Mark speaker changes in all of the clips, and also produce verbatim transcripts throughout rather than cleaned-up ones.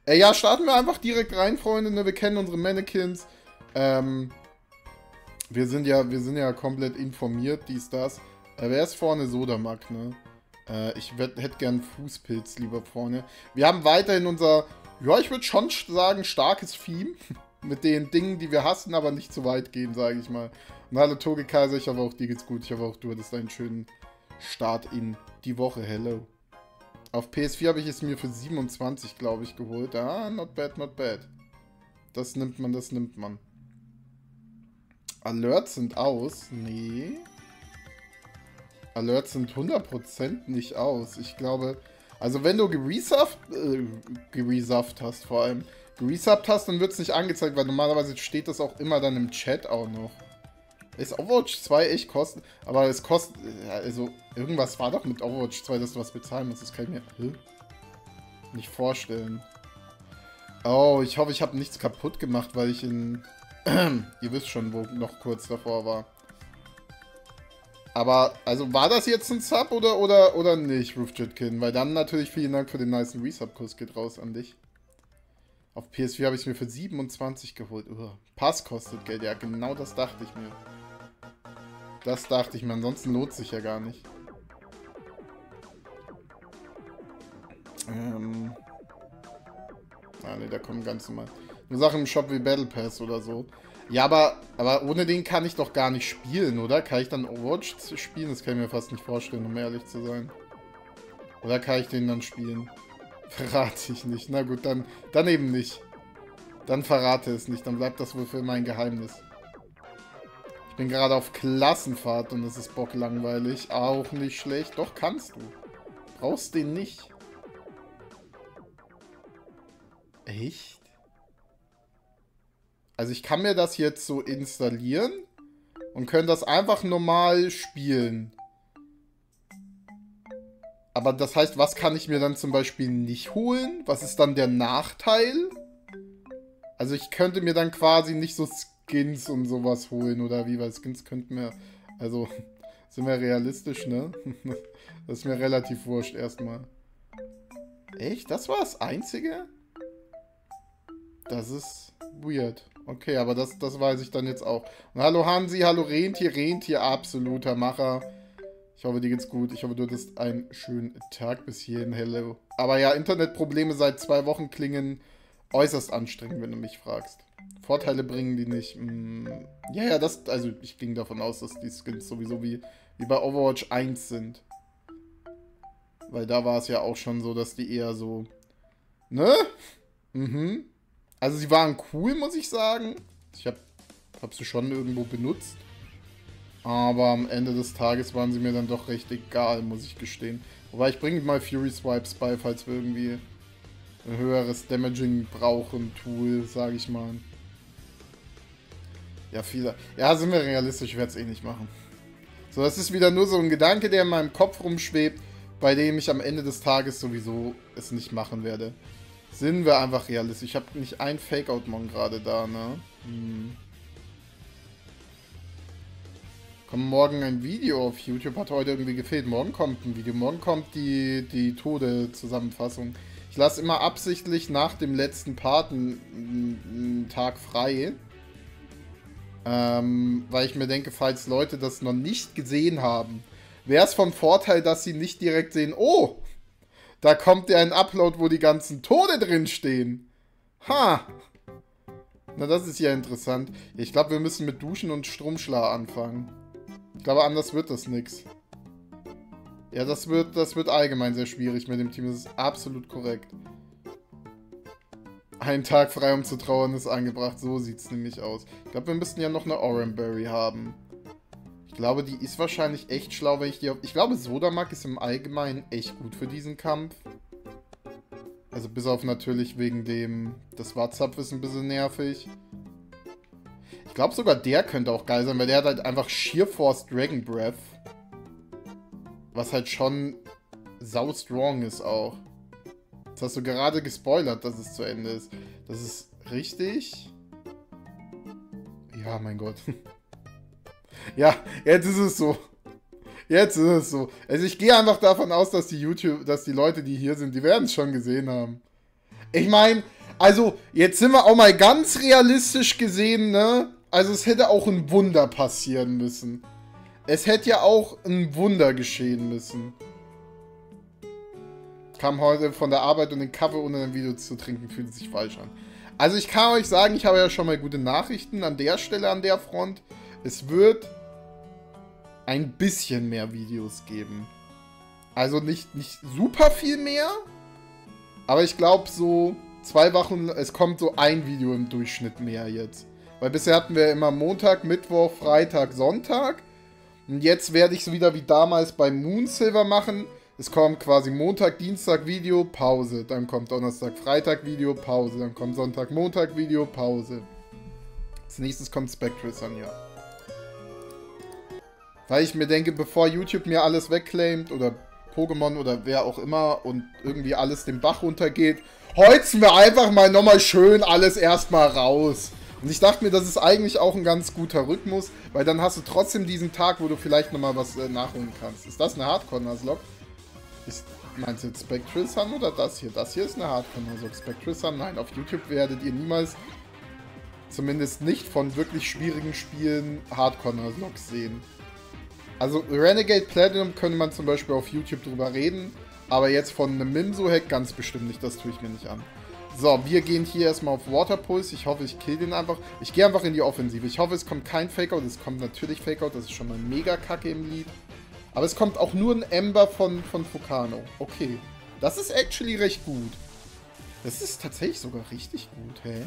Speaker 1: Äh, ja, starten wir einfach direkt rein, Freunde. Ne? Wir kennen unsere Mannequins. Ähm, wir sind ja, wir sind ja komplett informiert, dies, das. Äh, wer ist vorne? Sodamak, ne? Äh, ich hätte gern Fußpilz lieber vorne. Wir haben weiterhin unser, ja, ich würde schon sagen, starkes Theme. Mit den Dingen, die wir hassen, aber nicht zu weit gehen, sage ich mal. Und hallo Toge Kaiser, ich hoffe auch dir geht's gut. Ich hoffe auch du hattest einen schönen Start in die Woche. Hello. Auf P S vier habe ich es mir für siebenundzwanzig, glaube ich, geholt. Ah, not bad, not bad. Das nimmt man, das nimmt man. Alerts sind aus. Nee. Alerts sind hundert Prozent nicht aus. Ich glaube, also wenn du geresufft, äh, geresufft hast vor allem, geresubbt hast, dann wird es nicht angezeigt, weil normalerweise steht das auch immer dann im Chat auch noch. Ist Overwatch zwei echt kosten? Aber es kostet, also irgendwas war doch mit Overwatch zwei, dass du was bezahlen musst. Das kann ich mir hä? nicht vorstellen. Oh, ich hoffe, ich habe nichts kaputt gemacht, weil ich in, ihr wisst schon, wo noch kurz davor war. Aber, also war das jetzt ein Sub oder, oder, oder nicht, Roofjetkin? Weil dann natürlich vielen Dank für den nice Resub-Kurs geht raus an dich. Auf P S vier habe ich es mir für siebenundzwanzig geholt. Ugh. Pass kostet Geld. Ja, genau das dachte ich mir. Das dachte ich mir. Ansonsten lohnt sich ja gar nicht. Ähm. Ah, ne, da kommen ganz normal. Eine Sache im Shop wie Battle Pass oder so. Ja, aber, aber ohne den kann ich doch gar nicht spielen, oder? Kann ich dann Overwatch spielen? Das kann ich mir fast nicht vorstellen, um ehrlich zu sein. Oder kann ich den dann spielen? Verrate ich nicht. Na gut, dann, dann eben nicht. Dann verrate es nicht. Dann bleibt das wohl für mein Geheimnis. Ich bin gerade auf Klassenfahrt und es ist bocklangweilig. Auch nicht schlecht. Doch, kannst du. Brauchst den nicht. Echt? Also ich kann mir das jetzt so installieren und können das einfach normal spielen. Aber das heißt, was kann ich mir dann zum Beispiel nicht holen? Was ist dann der Nachteil? Also ich könnte mir dann quasi nicht so Skins und sowas holen oder wie, weil Skins könnten wir... Also, sind wir realistisch, ne? Das ist mir relativ wurscht erstmal. Echt? Das war das Einzige? Das ist weird. Okay, aber das, das weiß ich dann jetzt auch. Und hallo Hansi, hallo Rentier, Rentier, absoluter Macher. Ich hoffe, dir geht's gut. Ich hoffe, du hattest einen schönen Tag bis hierhin. Hello. Aber ja, Internetprobleme seit zwei Wochen klingen äußerst anstrengend, wenn du mich fragst. Vorteile bringen die nicht. Hm, ja, ja, das, also ich ging davon aus, dass die Skins sowieso wie, wie bei Overwatch eins sind. Weil da war es ja auch schon so, dass die eher so, ne? Mhm. Also sie waren cool, muss ich sagen. Ich hab, hab sie schon irgendwo benutzt. Aber am Ende des Tages waren sie mir dann doch recht egal, muss ich gestehen. Wobei ich bringe mal Fury Swipes bei, falls wir irgendwie ein höheres Damaging brauchen, Tool, sage ich mal. Ja, viele. Ja, sind wir realistisch, ich werde es eh nicht machen. So, das ist wieder nur so ein Gedanke, der in meinem Kopf rumschwebt, bei dem ich am Ende des Tages sowieso es nicht machen werde. Sind wir einfach realistisch. Ich habe nicht ein Fake-Out-Mon gerade da, ne? Hm. Kommt morgen ein Video auf YouTube, hat heute irgendwie gefehlt. Morgen kommt ein Video, morgen kommt die, die Tode-Zusammenfassung. Ich lasse immer absichtlich nach dem letzten Part einen, einen Tag frei. Ähm, weil ich mir denke, falls Leute das noch nicht gesehen haben, wäre es von Vorteil, dass sie nicht direkt sehen, oh, da kommt ja ein Upload, wo die ganzen Tode drin stehen. Ha! Na, das ist ja interessant. Ich glaube, wir müssen mit Duschen und Stromschlag anfangen. Ich glaube, anders wird das nix. Ja, das wird, das wird allgemein sehr schwierig mit dem Team. Das ist absolut korrekt. Ein Tag frei, um zu trauern, ist angebracht. So sieht es nämlich aus. Ich glaube, wir müssten ja noch eine Oranberry haben. Ich glaube, die ist wahrscheinlich echt schlau, wenn ich die auf... Ich glaube, Sodamak ist im Allgemeinen echt gut für diesen Kampf. Also bis auf natürlich wegen dem... Das WhatsApp ist ein bisschen nervig. Ich glaube sogar der könnte auch geil sein, weil der hat halt einfach Sheer Force Dragon Breath. Was halt schon sau strong ist auch. Das hast du gerade gespoilert, dass es zu Ende ist. Das ist richtig. Ja, mein Gott. Ja, jetzt ist es so. Jetzt ist es so. Also ich gehe einfach davon aus, dass die YouTube, dass die Leute, die hier sind, die werden es schon gesehen haben. Ich meine, Also, jetzt sind wir auch mal ganz realistisch gesehen, ne? Also, es hätte auch ein Wunder passieren müssen. Es hätte ja auch ein Wunder geschehen müssen. Kam heute von der Arbeit und den Kaffee ohne ein Video zu trinken, fühlt sich falsch an. Also, ich kann euch sagen, ich habe ja schon mal gute Nachrichten an der Stelle, an der Front. Es wird ein bisschen mehr Videos geben. Also nicht, nicht super viel mehr, aber ich glaube so zwei Wochen, es kommt so ein Video im Durchschnitt mehr jetzt. Weil bisher hatten wir immer Montag, Mittwoch, Freitag, Sonntag. Und jetzt werde ich so wieder wie damals bei Moonsilver machen. Es kommt quasi Montag, Dienstag Video, Pause. Dann kommt Donnerstag, Freitag Video, Pause. Dann kommt Sonntag, Montag Video, Pause. Als nächstes kommt Spectral Sun, ja. Weil ich mir denke, bevor YouTube mir alles wegclaimt oder Pokémon oder wer auch immer und irgendwie alles den Bach runtergeht, holzen wir einfach mal nochmal schön alles erstmal raus. Und ich dachte mir, das ist eigentlich auch ein ganz guter Rhythmus, weil dann hast du trotzdem diesen Tag, wo du vielleicht nochmal was äh, nachholen kannst. Ist das eine Hardcore-Nuzlocke? Meinst du jetzt Spectral Sun oder das hier? Das hier ist eine Hardcore-Nuzlocke. Spectral Sun? Nein, auf YouTube werdet ihr niemals, zumindest nicht von wirklich schwierigen Spielen, Hardcore-Nuzlocks sehen. Also Renegade Platinum könnte man zum Beispiel auf YouTube drüber reden, aber jetzt von einem Mimso-Hack ganz bestimmt nicht, das tue ich mir nicht an. So, wir gehen hier erstmal auf Waterpulse, ich hoffe, ich kill den einfach. Ich gehe einfach in die Offensive, ich hoffe, es kommt kein Fakeout, es kommt natürlich Fakeout, das ist schon mal mega kacke im Lead. Aber es kommt auch nur ein Ember von, von Fukano, okay. Das ist actually recht gut. Das ist tatsächlich sogar richtig gut, hä?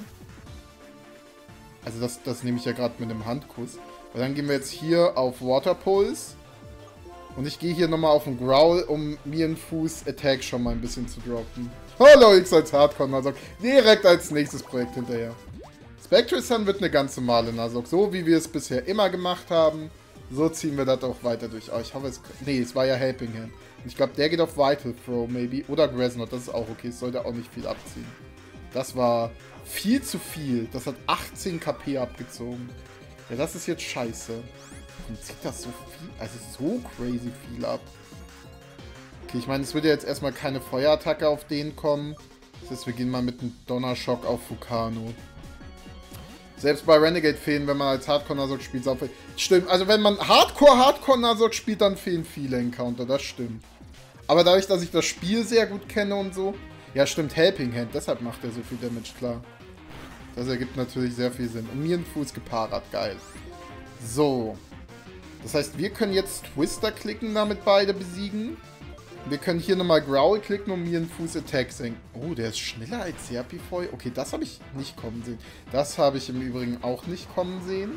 Speaker 1: Also das, das nehme ich ja gerade mit einem Handkuss. Und dann gehen wir jetzt hier auf Waterpulse. Und ich gehe hier nochmal auf den Growl, um mir einen Fuß Attack schon mal ein bisschen zu droppen. Hallo, X als Hardcore-Nuzlocke. Direkt als nächstes Projekt hinterher. Spectral Sun wird eine ganz normale Nuzlocke. So wie wir es bisher immer gemacht haben. So ziehen wir das auch weiter durch. Oh, ich hoffe es... Nee, es war ja Helping Hand. Ich glaube, der geht auf Vital Throw, maybe. Oder Graznot, das ist auch okay. Es sollte auch nicht viel abziehen. Das war viel zu viel. Das hat achtzehn KP abgezogen. Ja, das ist jetzt scheiße. Warum zieht das so viel? Also so crazy viel ab. Okay, ich meine, es wird ja jetzt erstmal keine Feuerattacke auf den kommen. Das heißt, wir gehen mal mit einem Donnerschock auf Fukano. Selbst bei Renegade fehlen, wenn man als Hardcore-Nuzlocke spielt, auch viel. Stimmt, also wenn man Hardcore-Hardcore-Nuzlocke spielt, dann fehlen viele Encounter, das stimmt. Aber dadurch, dass ich das Spiel sehr gut kenne und so... Ja, stimmt, Helping Hand, deshalb macht er so viel Damage, klar. Das ergibt natürlich sehr viel Sinn. Und mir einen Fuß gepaart, geil. So. Das heißt, wir können jetzt Twister klicken, damit beide besiegen. Wir können hier nochmal Growl klicken und mir einen Fuß Attack senken. Oh, der ist schneller als Serpifoy. Okay, das habe ich nicht kommen sehen. Das habe ich im Übrigen auch nicht kommen sehen.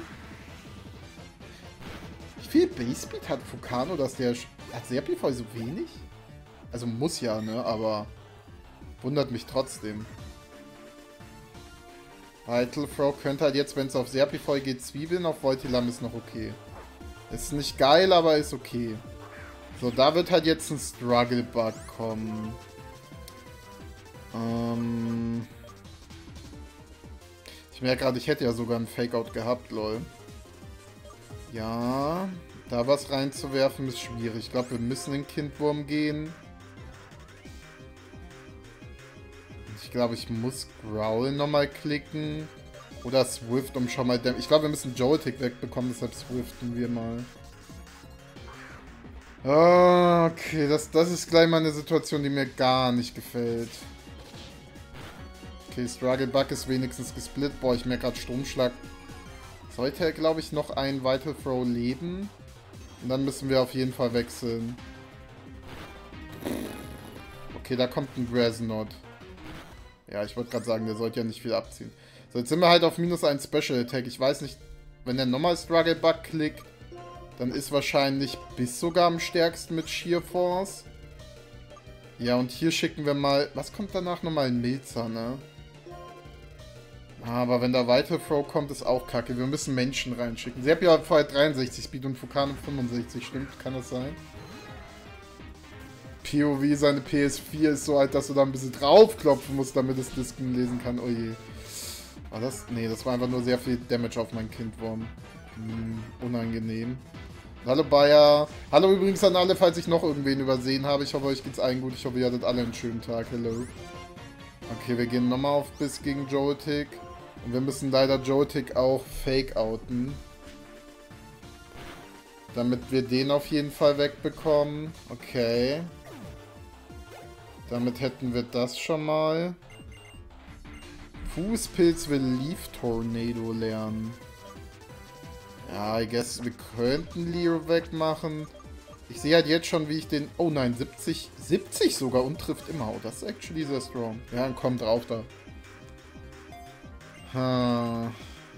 Speaker 1: Wie viel Base Speed hat Fukano, dass der... Hat Serpifoy so wenig? Also muss ja, ne? Aber wundert mich trotzdem. Vital Throw könnte halt jetzt, wenn es auf Serpifoy geht, Zwiebeln, auf Voltilam ist noch okay. Ist nicht geil, aber ist okay. So, da wird halt jetzt ein Struggle-Bug kommen. Ähm ich merke gerade, ich hätte ja sogar einen Fake-Out gehabt, lol. Ja, da was reinzuwerfen ist schwierig. Ich glaube, wir müssen in Kindwurm gehen. Ich glaube, ich muss Growl nochmal klicken. Oder Swift, um schon mal... Ich glaube, wir müssen Joltik wegbekommen, deshalb Swiften wir mal. Okay, das, das ist gleich mal eine Situation, die mir gar nicht gefällt. Okay, Struggle Bug ist wenigstens gesplittet. Boah, ich merke gerade Stromschlag. Sollte er, glaube ich, noch ein Vital Throw leben. Und dann müssen wir auf jeden Fall wechseln. Okay, da kommt ein Graznot. Ja, ich wollte gerade sagen, der sollte ja nicht viel abziehen. So, jetzt sind wir halt auf minus ein Special Attack. Ich weiß nicht, wenn der nochmal Struggle Bug klickt, dann ist wahrscheinlich bis sogar am stärksten mit Sheer Force. Ja, und hier schicken wir mal... Was kommt danach nochmal? Ein Milzer, ne? Aber wenn da Vital Throw kommt, ist auch kacke. Wir müssen Menschen reinschicken. Sie hat ja vorher dreiundsechzig Speed und Fukano fünfundsechzig. Stimmt? Kann das sein? P O V, seine P S vier ist so alt, dass du da ein bisschen draufklopfen musst, damit es Disken lesen kann. Oh je. War das? Nee, das war einfach nur sehr viel Damage auf mein Kindwurm. Hm, unangenehm. Hallo Bayer. Hallo übrigens an alle, falls ich noch irgendwen übersehen habe. Ich hoffe, euch geht's allen gut. Ich hoffe, ihr hattet alle einen schönen Tag. Hello. Okay, wir gehen nochmal auf Biss gegen Joltik. Und wir müssen leider Joltik auch fake-outen. Damit wir den auf jeden Fall wegbekommen. Okay. Damit hätten wir das schon mal. Fußpilz will Leaf Tornado lernen. Ja, I guess wir könnten Leo wegmachen. Ich sehe halt jetzt schon, wie ich den... Oh nein, siebzig, siebzig sogar und trifft immer. Oh, das ist actually sehr strong. Ja, dann komm drauf da. Hm.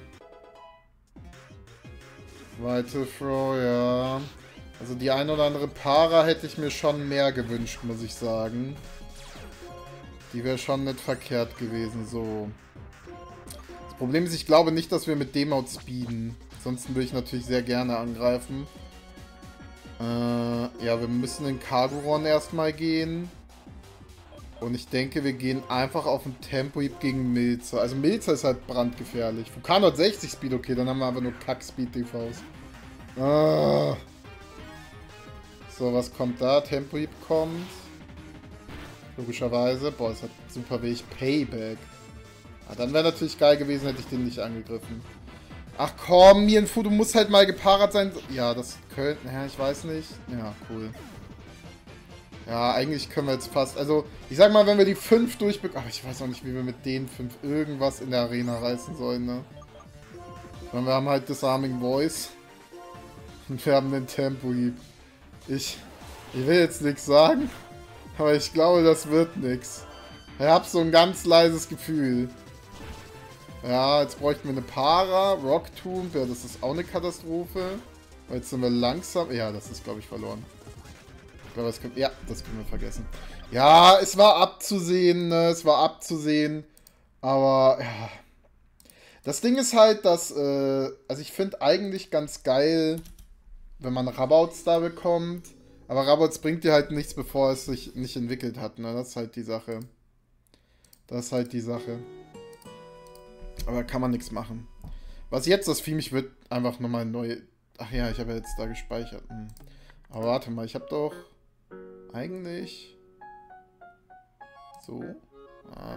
Speaker 1: Weite Throw, ja. Also die ein oder andere Para hätte ich mir schon mehr gewünscht, muss ich sagen. Die wäre schon nicht verkehrt gewesen, so. Das Problem ist, ich glaube nicht, dass wir mit dem outspeeden. Ansonsten würde ich natürlich sehr gerne angreifen. Äh, ja, wir müssen in Kagoron erstmal gehen. Und ich denke, wir gehen einfach auf ein Tempo-Hieb gegen Milzer. Also Milzer ist halt brandgefährlich. Vulkan hat sechzig Speed, okay, dann haben wir aber nur Kack-Speed-D Vs. Ah. So, was kommt da? Tempo-Hieb kommt. Logischerweise. Boah, das hat super wenig Payback. Ah, dann wäre natürlich geil gewesen, hätte ich den nicht angegriffen. Ach komm, Mienfu, du musst halt mal gepaart sein. Ja, das könnte... Ja, ich weiß nicht. Ja, cool. Ja, eigentlich können wir jetzt fast... Also, ich sag mal, wenn wir die fünf durchbekommen... Aber ich weiß auch nicht, wie wir mit den fünf irgendwas in der Arena reißen sollen, ne? Weil wir haben halt Disarming Voice. Und wir haben den Tempo-Hieb. Ich... Ich will jetzt nichts sagen. Aber ich glaube, das wird nichts. Ich hab so ein ganz leises Gefühl. Ja, jetzt bräuchten wir eine Para. Rock Tomb, ja, das ist auch eine Katastrophe. Jetzt sind wir langsam... Ja, das ist, glaube ich, verloren. Ich glaube, das können... Ja, das können wir vergessen. Ja, es war abzusehen, ne? Es war abzusehen. Aber, ja. Das Ding ist halt, dass... Äh, also ich finde eigentlich ganz geil, wenn man Rabauts da bekommt. Aber Rabauts bringt dir halt nichts, bevor es sich nicht entwickelt hat, ne? Das ist halt die Sache. Das ist halt die Sache. Aber kann man nichts machen. Was jetzt das Vieh, mich wird einfach nochmal neu... Ach ja, ich habe ja jetzt da gespeichert. Hm. Aber warte mal, ich habe doch eigentlich... So. Ah.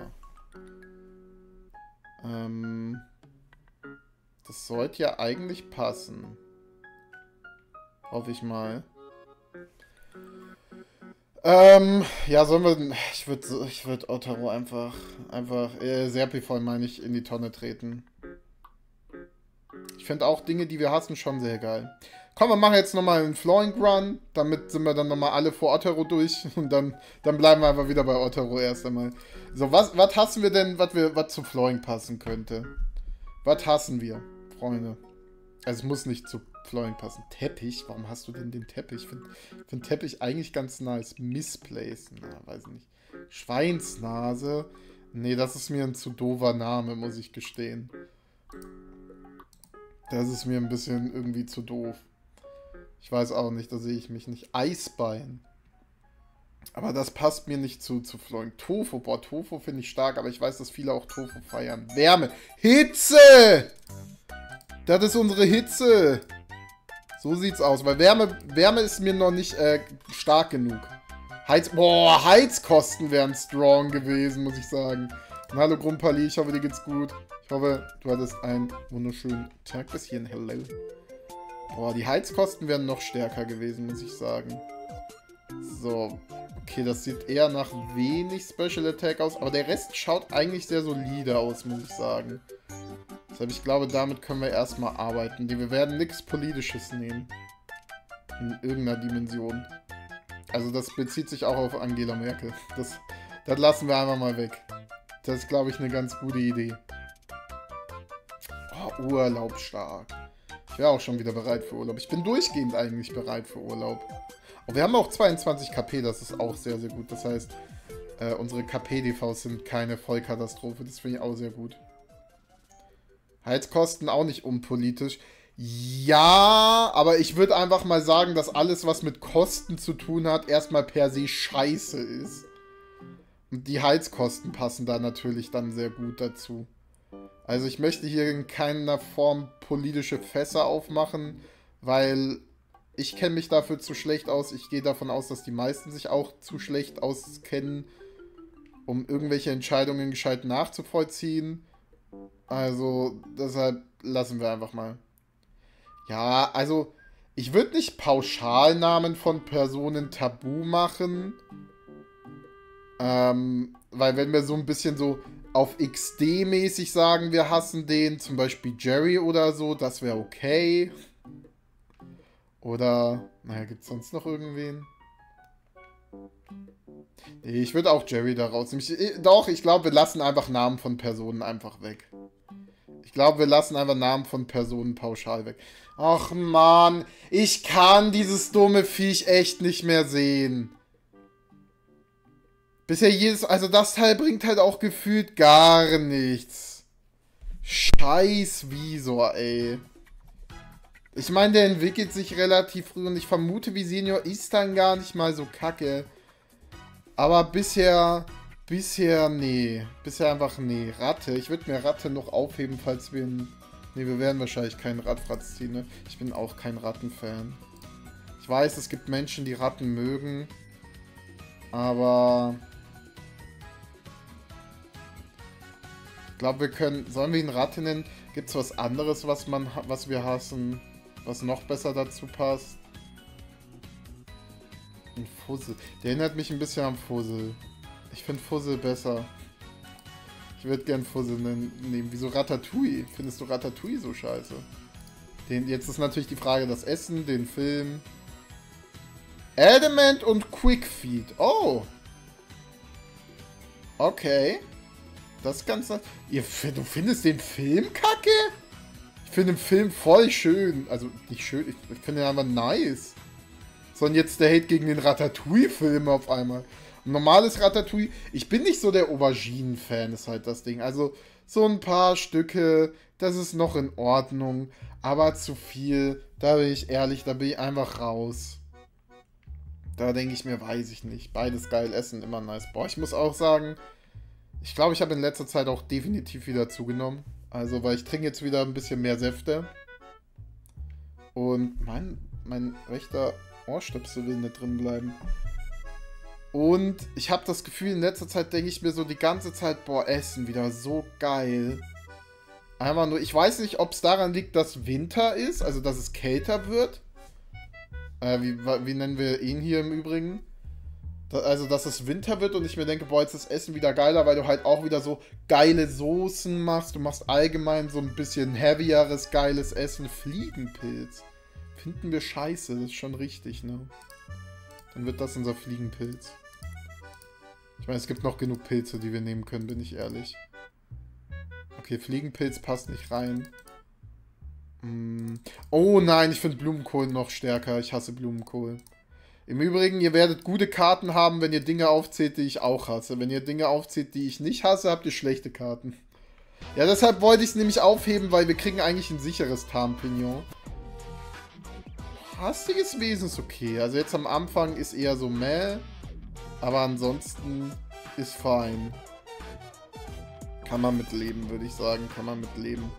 Speaker 1: Ähm... Das sollte ja eigentlich passen. Hoffe ich mal. Ähm, ja, sollen wir... Ich würde ich würd Otaro einfach... Einfach... Äh, Serpifol, meine ich, in die Tonne treten. Ich finde auch Dinge, die wir hassen, schon sehr geil. Komm, wir machen jetzt nochmal einen Flowing Run. Damit sind wir dann nochmal alle vor Otaro durch. Und dann, dann bleiben wir einfach wieder bei Otaro erst einmal. So, was, was hassen wir denn, was wir, was zu Flowing passen könnte? Was hassen wir, Freunde? Also es muss nicht zu Flowing passen. Teppich? Warum hast du denn den Teppich? Ich finde find Teppich eigentlich ganz nice. Misplace? Na, weiß nicht. Schweinsnase? Nee, das ist mir ein zu doofer Name, muss ich gestehen. Das ist mir ein bisschen irgendwie zu doof. Ich weiß auch nicht, da sehe ich mich nicht. Eisbein. Aber das passt mir nicht zu, zu Flowing. Tofu, boah, Tofu finde ich stark, aber ich weiß, dass viele auch Tofu feiern. Wärme. Hitze! Das ist unsere Hitze. So sieht's aus, weil Wärme, Wärme ist mir noch nicht äh, stark genug. Heiz... Boah, Heizkosten wären strong gewesen, muss ich sagen. Und hallo Grumpali, ich hoffe, dir geht's gut. Ich hoffe, du hattest einen wunderschönen Tag bis hierhin. Hello. Boah, die Heizkosten wären noch stärker gewesen, muss ich sagen. So. Okay, das sieht eher nach wenig Special Attack aus. Aber der Rest schaut eigentlich sehr solide aus, muss ich sagen. Deshalb, ich glaube, damit können wir erstmal arbeiten. Wir werden nichts Politisches nehmen. In irgendeiner Dimension. Also das bezieht sich auch auf Angela Merkel. Das, das lassen wir einfach mal weg. Das ist, glaube ich, eine ganz gute Idee. Oh, Urlaub stark. Ich wäre auch schon wieder bereit für Urlaub. Ich bin durchgehend eigentlich bereit für Urlaub. Und wir haben auch zweiundzwanzig K P, das ist auch sehr, sehr gut. Das heißt, äh, unsere K P-D Vs sind keine Vollkatastrophe. Das finde ich auch sehr gut. Heizkosten auch nicht unpolitisch. Ja, aber ich würde einfach mal sagen, dass alles, was mit Kosten zu tun hat, erstmal per se scheiße ist. Und die Heizkosten passen da natürlich dann sehr gut dazu. Also ich möchte hier in keiner Form politische Fässer aufmachen, weil ich kenne mich dafür zu schlecht aus. Ich gehe davon aus, dass die meisten sich auch zu schlecht auskennen. um irgendwelche Entscheidungen gescheit nachzuvollziehen. Also, deshalb lassen wir einfach mal. Ja, also, ich würde nicht Pauschalnamen von Personen tabu machen. Ähm, weil wenn wir so ein bisschen so auf X D-mäßig sagen, wir hassen den, zum Beispiel Jerry oder so, das wäre okay. Oder, naja, gibt es sonst noch irgendwen? Nee, ich würde auch Jerry da rausnehmen. Ich, doch, ich glaube, wir lassen einfach Namen von Personen einfach weg. Ich glaube, wir lassen einfach Namen von Personen pauschal weg. Ach man, ich kann dieses dumme Viech echt nicht mehr sehen. Bisher jedes... Also das Teil bringt halt auch gefühlt gar nichts. Scheiß Visor, ey. Ich meine, der entwickelt sich relativ früh und ich vermute, Visenior ist dann gar nicht mal so kacke. Aber bisher... Bisher, nee. Bisher einfach, nee. Ratte. Ich würde mir Ratte noch aufheben, falls wir... Ein, nee, wir werden wahrscheinlich keinen Radfratz ziehen, ne? Ich bin auch kein Rattenfan. Ich weiß, es gibt Menschen, die Ratten mögen. Aber... Ich glaube, wir können... Sollen wir ihn Ratte nennen? Gibt es was anderes, was, man, was wir hassen? Was noch besser dazu passt? Ein Fussel. Der erinnert mich ein bisschen an Fussel. Ich finde Fussel besser. Ich würde gern Fussel nehmen. Wieso Ratatouille? Findest du Ratatouille so scheiße? Den, jetzt ist natürlich die Frage, das Essen, den Film. Adamant und Quickfeed. Oh. Okay. Das ist ganz... Ihr, du findest den Film kacke? Ich finde den Film voll schön. Also, nicht schön, ich, ich finde ihn einfach nice. Sondern jetzt der Hate gegen den Ratatouille-Film auf einmal. Ein normales Ratatouille... Ich bin nicht so der Auberginen-Fan, ist halt das Ding. Also, so ein paar Stücke, das ist noch in Ordnung. Aber zu viel, da bin ich ehrlich, da bin ich einfach raus. Da denke ich mir, weiß ich nicht. Beides geil, Essen immer nice. Boah, ich muss auch sagen... Ich glaube, ich habe in letzter Zeit auch definitiv wieder zugenommen. Also, weil ich trinke jetzt wieder ein bisschen mehr Säfte. Und mein, mein rechter Ohrstöpsel will nicht drin bleiben. Und ich habe das Gefühl, in letzter Zeit denke ich mir so die ganze Zeit, boah, Essen wieder so geil. Einfach nur, ich weiß nicht, ob es daran liegt, dass Winter ist, also dass es kälter wird. Äh, wie, wie nennen wir ihn hier im Übrigen? Also, dass es Winter wird und ich mir denke, boah, jetzt ist das Essen wieder geiler, weil du halt auch wieder so geile Soßen machst. Du machst allgemein so ein bisschen heavieres, geiles Essen. Fliegenpilz. Finden wir scheiße, das ist schon richtig, ne? Dann wird das unser Fliegenpilz. Ich meine, es gibt noch genug Pilze, die wir nehmen können, bin ich ehrlich. Okay, Fliegenpilz passt nicht rein. Hm. Oh nein, ich finde Blumenkohl noch stärker. Ich hasse Blumenkohl. Im Übrigen, ihr werdet gute Karten haben, wenn ihr Dinge aufzählt, die ich auch hasse. Wenn ihr Dinge aufzählt, die ich nicht hasse, habt ihr schlechte Karten. Ja, deshalb wollte ich es nämlich aufheben, weil wir kriegen eigentlich ein sicheres Tarnpignon. Hastiges Wesen ist okay. Also jetzt am Anfang ist eher so meh. Aber ansonsten ist fein. Kann man mitleben, würde ich sagen. Kann man mitleben.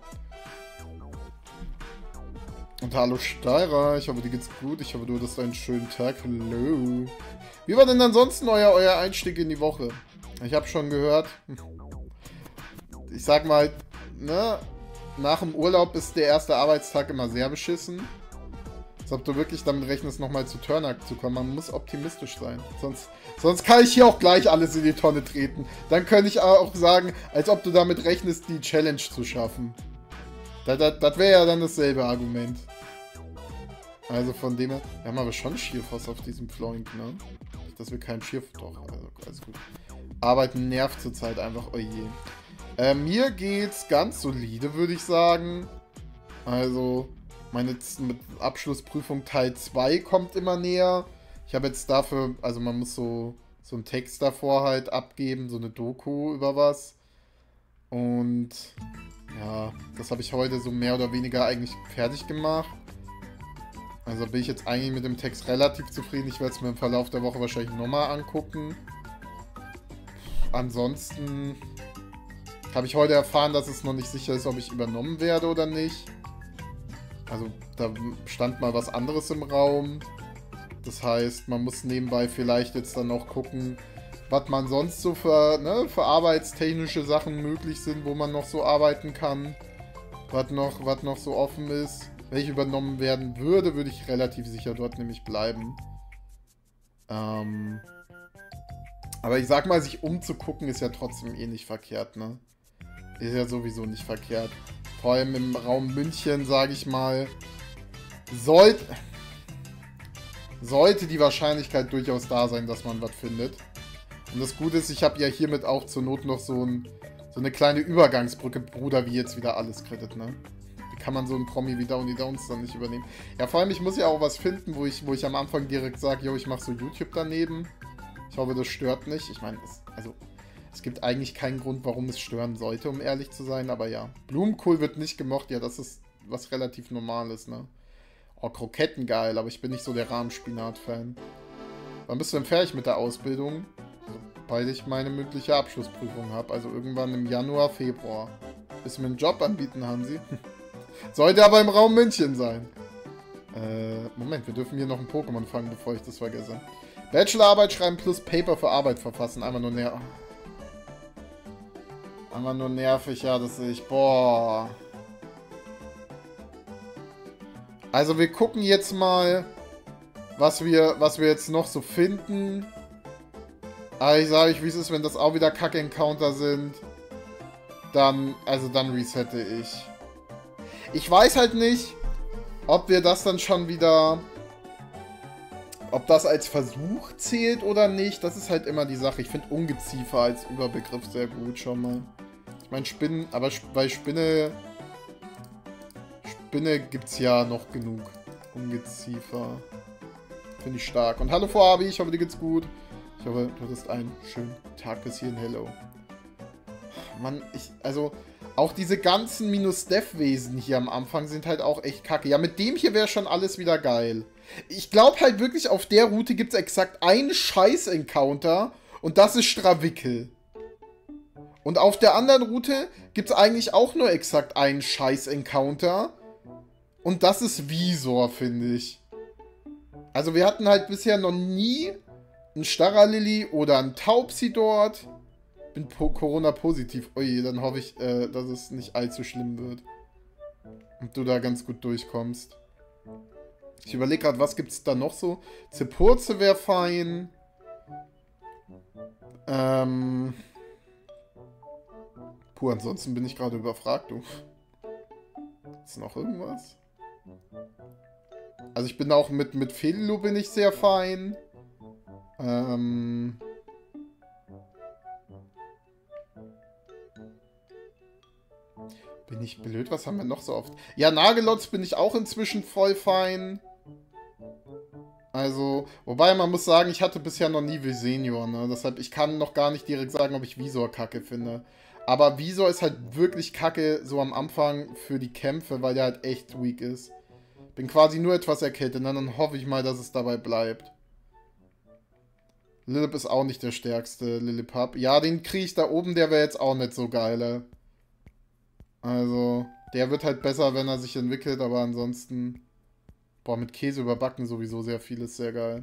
Speaker 1: Und hallo Steirer, ich hoffe, dir geht's gut. Ich hoffe, du hattest einen schönen Tag. Hallo. Wie war denn ansonsten euer, euer Einstieg in die Woche? Ich habe schon gehört. Ich sag mal, ne, nach dem Urlaub ist der erste Arbeitstag immer sehr beschissen. Als ob du wirklich damit rechnest, nochmal zu Turnak zu kommen. Man muss optimistisch sein. Sonst, sonst kann ich hier auch gleich alles in die Tonne treten. Dann könnte ich auch sagen, als ob du damit rechnest, die Challenge zu schaffen. Das, das, das wäre ja dann dasselbe Argument. Also von dem her... Wir haben aber schon Schierfoss auf diesem Floink, ne? Dass wir keinen Schierfoss... Doch, also alles gut. Arbeiten nervt zurzeit einfach, oh je. Äh, mir geht's ganz solide, würde ich sagen. Also, meine mit Abschlussprüfung Teil zwei kommt immer näher. Ich habe jetzt dafür... Also man muss so, so einen Text davor halt abgeben, so eine Doku über was. Und... Ja, das habe ich heute so mehr oder weniger eigentlich fertig gemacht. Also bin ich jetzt eigentlich mit dem Text relativ zufrieden. Ich werde es mir im Verlauf der Woche wahrscheinlich nochmal angucken. Ansonsten habe ich heute erfahren, dass es noch nicht sicher ist, ob ich übernommen werde oder nicht. Also da stand mal was anderes im Raum. Das heißt, man muss nebenbei vielleicht jetzt dann noch gucken, was man sonst so für, ne, für arbeitstechnische Sachen möglich sind, wo man noch so arbeiten kann. Was noch, was noch so offen ist. Wenn ich übernommen werden würde, würde ich relativ sicher dort nämlich bleiben. Ähm... Aber ich sag mal, sich umzugucken ist ja trotzdem eh nicht verkehrt, ne? Ist ja sowieso nicht verkehrt. Vor allem im Raum München, sage ich mal, sollte, sollte die Wahrscheinlichkeit durchaus da sein, dass man was findet. Und das Gute ist, ich habe ja hiermit auch zur Not noch so, ein, so eine kleine Übergangsbrücke, Bruder, wie jetzt wieder alles krittet, ne? Wie kann man so einen Promi wie Downy Downs dann nicht übernehmen? Ja, vor allem, ich muss ja auch was finden, wo ich, wo ich am Anfang direkt sage, yo, ich mache so YouTube daneben. Ich hoffe, das stört nicht. Ich meine, es, also, es gibt eigentlich keinen Grund, warum es stören sollte, um ehrlich zu sein. Aber ja, Blumenkohl wird nicht gemocht. Ja, das ist was relativ Normales, ne? Oh, Kroketten geil, aber ich bin nicht so der Rahmspinat-Fan. Wann bist du denn fertig mit der Ausbildung? Sobald ich meine mündliche Abschlussprüfung habe. Also irgendwann im Januar, Februar. Willst du mir einen Job anbieten, Hansi? Sollte aber im Raum München sein. Äh, Moment, wir dürfen hier noch ein Pokémon fangen, bevor ich das vergesse. Bachelorarbeit schreiben plus Paper für Arbeit verfassen. Einmal nur nervig. Einmal nur nervig, ja, das sehe ich. Boah. Also wir gucken jetzt mal, was wir, was wir jetzt noch so finden. Aber ich sage euch, wie es ist, wenn das auch wieder Kack-Encounter sind. Dann, also dann resette ich. Ich weiß halt nicht, ob wir das dann schon wieder... Ob das als Versuch zählt oder nicht, das ist halt immer die Sache. Ich finde Ungeziefer als Überbegriff sehr gut schon mal. Ich meine Spinnen, aber bei Spinne... Spinne gibt's ja noch genug. Ungeziefer. Finde ich stark. Und hallo Vorhabi, ich hoffe dir geht's gut. Ich hoffe, du hattest einen schönen Tag bis hierhin. Hello. Mann, ich, also... Auch diese ganzen Minus-Dev-Wesen hier am Anfang sind halt auch echt kacke. Ja, mit dem hier wäre schon alles wieder geil. Ich glaube halt wirklich, auf der Route gibt es exakt einen Scheiß-Encounter und das ist Strawickel. Und auf der anderen Route gibt es eigentlich auch nur exakt einen Scheiß-Encounter und das ist Visor, finde ich. Also wir hatten halt bisher noch nie einen Starralilly oder einen Taubsi dort. Bin Corona-positiv. Oje, dann hoffe ich, äh, dass es nicht allzu schlimm wird. Und du da ganz gut durchkommst. Ich überlege gerade, was gibt es da noch so? Zepurze wäre fein. Ähm. Puh, ansonsten bin ich gerade überfragt, du. Ist noch irgendwas? Also ich bin auch mit, mit Felilu bin ich sehr fein. Ähm... Bin ich blöd? Was haben wir noch so oft? Ja, Nagelotz bin ich auch inzwischen voll fein. Also, wobei man muss sagen, ich hatte bisher noch nie Visenior, ne? Deshalb, ich kann noch gar nicht direkt sagen, ob ich Visor kacke finde. Aber Visor ist halt wirklich kacke so am Anfang für die Kämpfe, weil der halt echt weak ist. Bin quasi nur etwas erkältet, ne? Dann hoffe ich mal, dass es dabei bleibt. Lillip ist auch nicht der stärkste, Lilliput. Ja, den kriege ich da oben, der wäre jetzt auch nicht so geil. Also, der wird halt besser, wenn er sich entwickelt, aber ansonsten... Boah, mit Käse überbacken sowieso sehr vieles, sehr geil.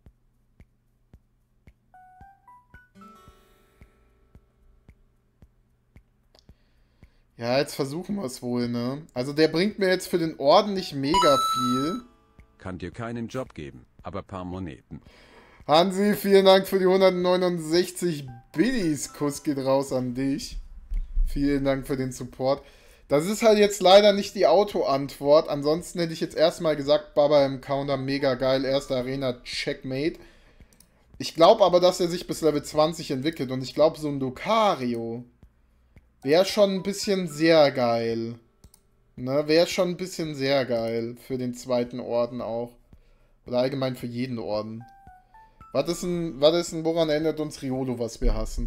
Speaker 1: Ja, jetzt versuchen wir es wohl, ne? Also der bringt mir jetzt für den Orden nicht mega viel.
Speaker 2: Kann dir keinen Job geben, aber paar Moneten.
Speaker 1: Hansi, vielen Dank für die hundertneunundsechzig Biddies. Kuss geht raus an dich. Vielen Dank für den Support. Das ist halt jetzt leider nicht die Auto-Antwort. Ansonsten hätte ich jetzt erstmal gesagt, Baba im Counter, mega geil. Erste Arena, Checkmate. Ich glaube aber, dass er sich bis Level zwanzig entwickelt. Und ich glaube, so ein Lucario wäre schon ein bisschen sehr geil. Ne, wäre schon ein bisschen sehr geil. Für den zweiten Orden auch. Oder allgemein für jeden Orden. Was ist denn, was ist denn, woran erinnert uns Riolo, was wir hassen?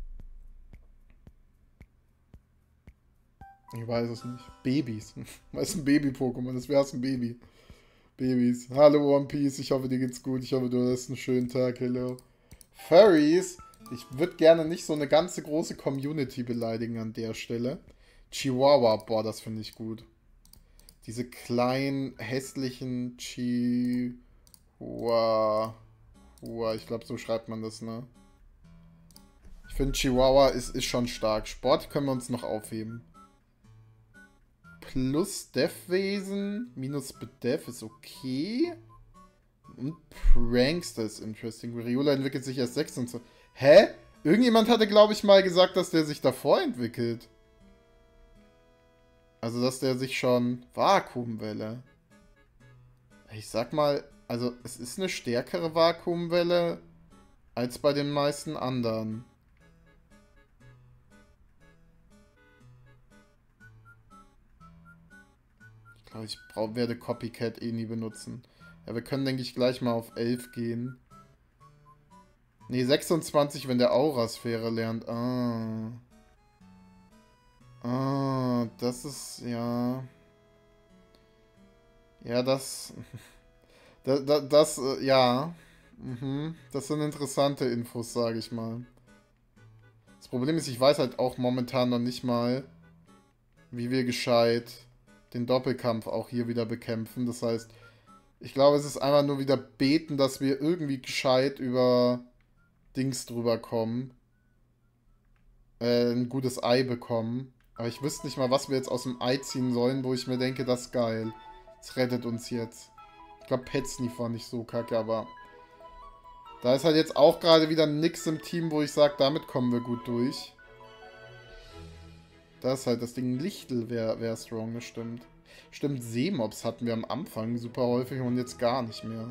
Speaker 1: Ich weiß es nicht. Babys. Was ist ein Baby-Pokémon? Das wäre ein Baby. Babys. Hallo One Piece, ich hoffe dir geht's gut. Ich hoffe du hast einen schönen Tag. Hello. Furries. Ich würde gerne nicht so eine ganze große Community beleidigen an der Stelle. Chihuahua, boah, das finde ich gut. Diese kleinen, hässlichen Chihuahua. Ich glaube, so schreibt man das, ne? finde Chihuahua ist, ist schon stark. Sport können wir uns noch aufheben. Plus Death-Wesen, minus Bedev ist okay. Und Prankster ist interesting. Riola entwickelt sich erst sechsundzwanzig. Hä? Irgendjemand hatte, glaube ich, mal gesagt, dass der sich davor entwickelt. Also, dass der sich schon... Vakuumwelle. Ich sag mal, also, es ist eine stärkere Vakuumwelle als bei den meisten anderen. Ich glaube, ich brauch, werde Copycat eh nie benutzen. Ja, wir können, denke ich, gleich mal auf elf gehen. Ne, sechsundzwanzig, wenn der Aurasphäre lernt. Ah. Ah, das ist, ja... Ja, das... das, das, das äh, ja... Mhm. Das sind interessante Infos, sage ich mal. Das Problem ist, ich weiß halt auch momentan noch nicht mal, wie wir gescheit den Doppelkampf auch hier wieder bekämpfen. Das heißt, ich glaube, es ist einfach nur wieder beten, dass wir irgendwie gescheit über Dings drüber kommen. Äh, ein gutes Ei bekommen. Aber ich wüsste nicht mal, was wir jetzt aus dem Ei ziehen sollen, wo ich mir denke, das ist geil. Das rettet uns jetzt. Ich glaube, Petsnif war nicht so kacke, aber... Da ist halt jetzt auch gerade wieder nix im Team, wo ich sage, damit kommen wir gut durch. Das ist halt das Ding. Lichtel wäre wär strong, das stimmt. Stimmt, Seemops hatten wir am Anfang super häufig und jetzt gar nicht mehr.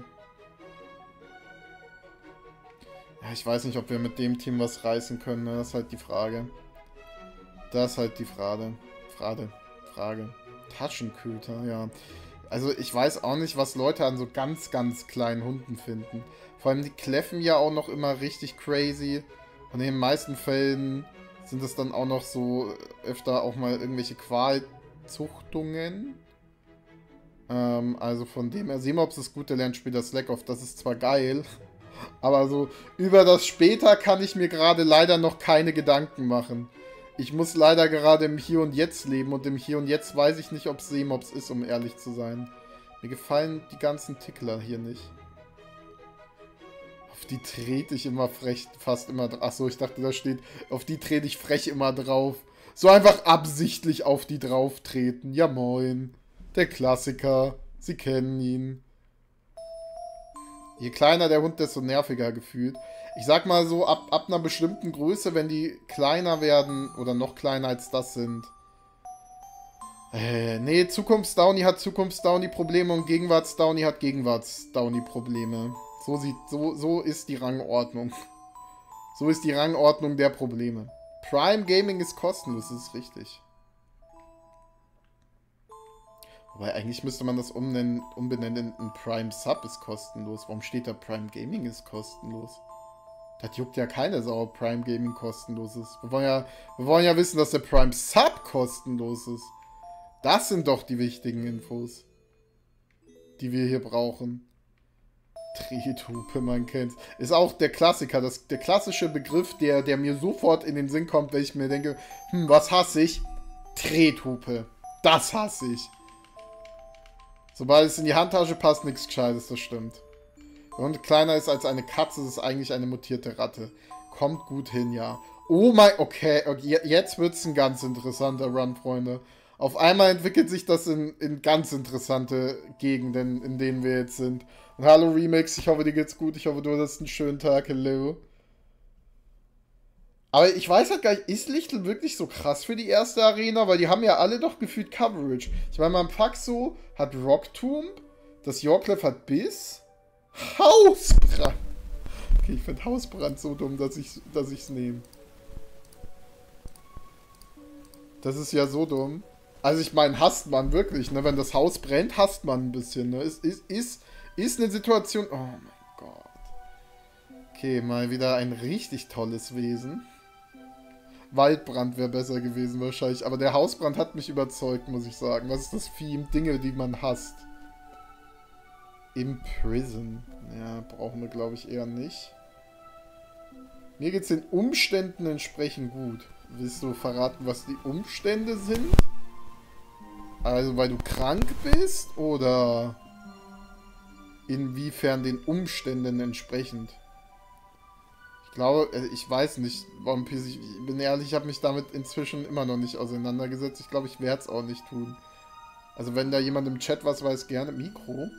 Speaker 1: Ja, ich weiß nicht, ob wir mit dem Team was reißen können, ne? Das ist halt die Frage. Das ist halt die Frage. Frage. Frage. Taschenköter, ja. Also ich weiß auch nicht, was Leute an so ganz, ganz kleinen Hunden finden. Vor allem die kläffen ja auch noch immer richtig crazy. Und in den meisten Fällen sind es dann auch noch so öfter auch mal irgendwelche Qualzuchtungen. Ähm, also von dem her, Seemops ist gut, der lernt später Slack-Off. Das ist zwar geil, aber so über das später kann ich mir gerade leider noch keine Gedanken machen. Ich muss leider gerade im Hier und Jetzt leben und im Hier und Jetzt weiß ich nicht, ob es Seemops ist, um ehrlich zu sein. Mir gefallen die ganzen Tickler hier nicht. Auf die trete ich immer frech, fast immer drauf. Achso, ich dachte, da steht, auf die trete ich frech immer drauf. So einfach absichtlich auf die drauf treten. Ja moin. Der Klassiker. Sie kennen ihn. Je kleiner der Hund, desto nerviger gefühlt. Ich sag mal so, ab, ab einer bestimmten Größe, wenn die kleiner werden oder noch kleiner als das sind. Äh, nee, Zukunfts-Downy hat Zukunfts-Downy-Probleme und Gegenwarts-Downy hat Gegenwarts-Downy-Probleme. So sieht, so, so ist die Rangordnung. So ist die Rangordnung der Probleme. Prime Gaming ist kostenlos, das ist richtig. Wobei, eigentlich müsste man das umbenennen, umbenennen in Prime Sub ist kostenlos. Warum steht da Prime Gaming ist kostenlos? Das juckt ja keine Sau, Prime Gaming kostenlos ist. Wir wollen ja, wir wollen ja wissen, dass der Prime Sub kostenlos ist. Das sind doch die wichtigen Infos, die wir hier brauchen. Trethupe, man kennt's. Ist auch der Klassiker, das, der klassische Begriff, der, der mir sofort in den Sinn kommt, wenn ich mir denke, hm, was hasse ich? Trethupe. Das hasse ich. Sobald es in die Handtasche passt, nichts Gescheites, das stimmt. Und kleiner ist als eine Katze, ist es eigentlich eine mutierte Ratte. Kommt gut hin, ja. Oh mein... Okay, okay jetzt wird es ein ganz interessanter Run, Freunde. Auf einmal entwickelt sich das in, in ganz interessante Gegenden, in denen wir jetzt sind. Und hallo Remix, ich hoffe, dir geht's gut. Ich hoffe, du hattest einen schönen Tag. Hello. Aber ich weiß halt gar nicht, ist Lichtel wirklich so krass für die erste Arena? Weil die haben ja alle doch gefühlt Coverage. Ich meine, mein Paxo hat Rocktomb, das Yorklev hat Biss. Hausbrand. Okay, ich finde Hausbrand so dumm, dass ich dass ich's nehme. Das ist ja so dumm. Also ich meine, hasst man wirklich, ne? Wenn das Haus brennt, hasst man ein bisschen, ne? Ist, ist, ist, ist eine Situation... Oh mein Gott. Okay, mal wieder ein richtig tolles Wesen. Waldbrand wäre besser gewesen wahrscheinlich. Aber der Hausbrand hat mich überzeugt, muss ich sagen. Was ist das Vieh? Dinge, die man hasst. Imprison. Ja, brauchen wir, glaube ich, eher nicht. Mir geht es den Umständen entsprechend gut. Willst du verraten, was die Umstände sind? Also, weil du krank bist? Oder inwiefern den Umständen entsprechend? Ich glaube, äh, ich weiß nicht, One Piece, ich, ich bin ehrlich, ich habe mich damit inzwischen immer noch nicht auseinandergesetzt. Ich glaube, ich werde es auch nicht tun. Also wenn da jemand im Chat was weiß, gerne Mikro.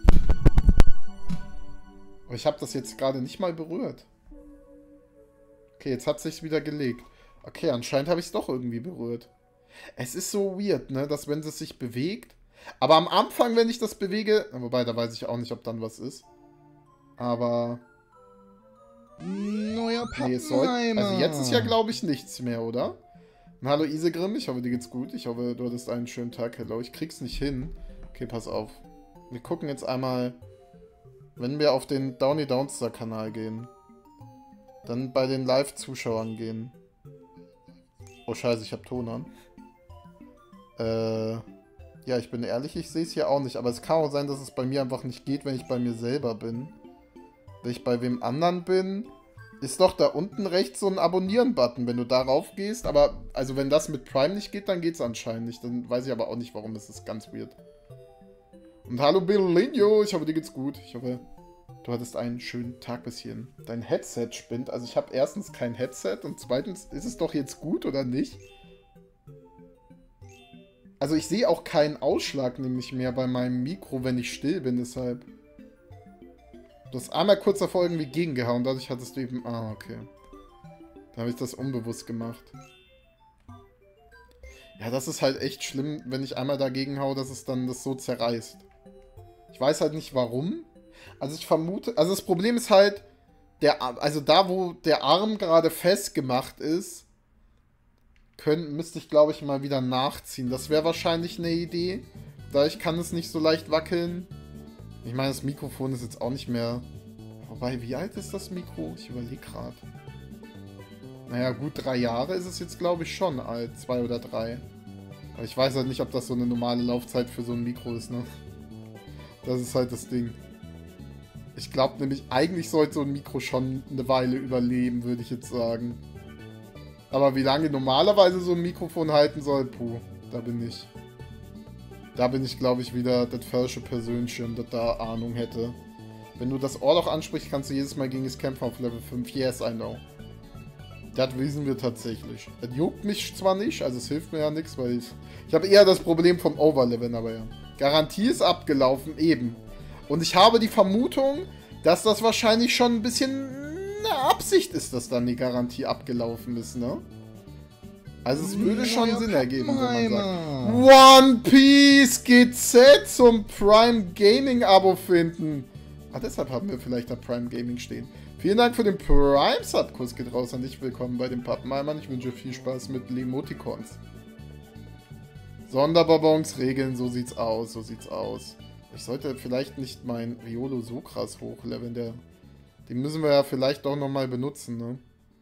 Speaker 1: Aber ich habe das jetzt gerade nicht mal berührt. Okay, jetzt hat es sich wieder gelegt. Okay, anscheinend habe ich es doch irgendwie berührt. Es ist so weird, ne, dass wenn es sich bewegt... Aber am Anfang, wenn ich das bewege... Wobei, da weiß ich auch nicht, ob dann was ist. Aber...
Speaker 3: Neuer
Speaker 1: Nee, es soll... Also jetzt ist ja, glaube ich, nichts mehr, oder? Na, hallo Isegrim, ich hoffe, dir geht's gut. Ich hoffe, du hattest einen schönen Tag. Hello, ich krieg's nicht hin. Okay, pass auf. Wir gucken jetzt einmal... Wenn wir auf den Downy Downstar Kanal gehen... Dann bei den Live-Zuschauern gehen. Oh scheiße, ich habe Ton an. Äh, ja, ich bin ehrlich, ich sehe es hier auch nicht. Aber es kann auch sein, dass es bei mir einfach nicht geht, wenn ich bei mir selber bin. Wenn ich bei wem anderen bin, ist doch da unten rechts so ein Abonnieren-Button, wenn du darauf gehst. Aber, also wenn das mit Prime nicht geht, dann geht es anscheinend nicht. Dann weiß ich aber auch nicht, warum. Das ist ganz weird. Und hallo Billinho, ich hoffe, dir geht's gut. Ich hoffe... Du hattest einen schönen Tag bis hierhin. Dein Headset spinnt. Also ich habe erstens kein Headset und zweitens, ist es doch jetzt gut oder nicht? Also ich sehe auch keinen Ausschlag nämlich mehr bei meinem Mikro, wenn ich still bin, deshalb. Du hast einmal kurz davor irgendwie gegengehauen, dadurch hattest du eben... Ah, okay. Da habe ich das unbewusst gemacht. Ja, das ist halt echt schlimm, wenn ich einmal dagegen haue, dass es dann das so zerreißt. Ich weiß halt nicht warum. Also ich vermute, also das Problem ist halt, der, also da, wo der Arm gerade festgemacht ist, können, müsste ich, glaube ich, mal wieder nachziehen. Das wäre wahrscheinlich eine Idee. Da ich kann es nicht so leicht wackeln. Ich meine, das Mikrofon ist jetzt auch nicht mehr... Wobei, wie alt ist das Mikro? Ich überlege gerade. Naja, gut drei Jahre ist es jetzt, glaube ich, schon alt. Zwei oder drei. Aber ich weiß halt nicht, ob das so eine normale Laufzeit für so ein Mikro ist, ne? Das ist halt das Ding. Ich glaube nämlich, eigentlich sollte so ein Mikro schon eine Weile überleben, würde ich jetzt sagen. Aber wie lange normalerweise so ein Mikrofon halten soll, puh, da bin ich. Da bin ich, glaube ich, wieder das falsche Persönchen, das da Ahnung hätte. Wenn du das Ohrloch ansprichst, kannst du jedes Mal gegen das kämpfen auf Level fünf. Yes, I know. Das wissen wir tatsächlich. Das juckt mich zwar nicht, also es hilft mir ja nichts, weil ich... Ich habe eher das Problem vom Overleveln, aber ja. Garantie ist abgelaufen, eben. Und ich habe die Vermutung, dass das wahrscheinlich schon ein bisschen eine Absicht ist, dass dann die Garantie abgelaufen ist, ne? Also es würde schon Sinn ergeben, wenn man sagt, One Piece G Z zum Prime Gaming Abo finden. Ah, deshalb haben wir vielleicht da Prime Gaming stehen. Vielen Dank für den Prime Sub. Kuss geht raus an dich. Willkommen bei den Pappenheimern. Ich wünsche viel Spaß mit Lemoticons. Sonderbonbons regeln, so sieht's aus, so sieht's aus. Ich sollte vielleicht nicht mein Riolo so krass hochleveln. Der, den müssen wir ja vielleicht doch nochmal benutzen, ne?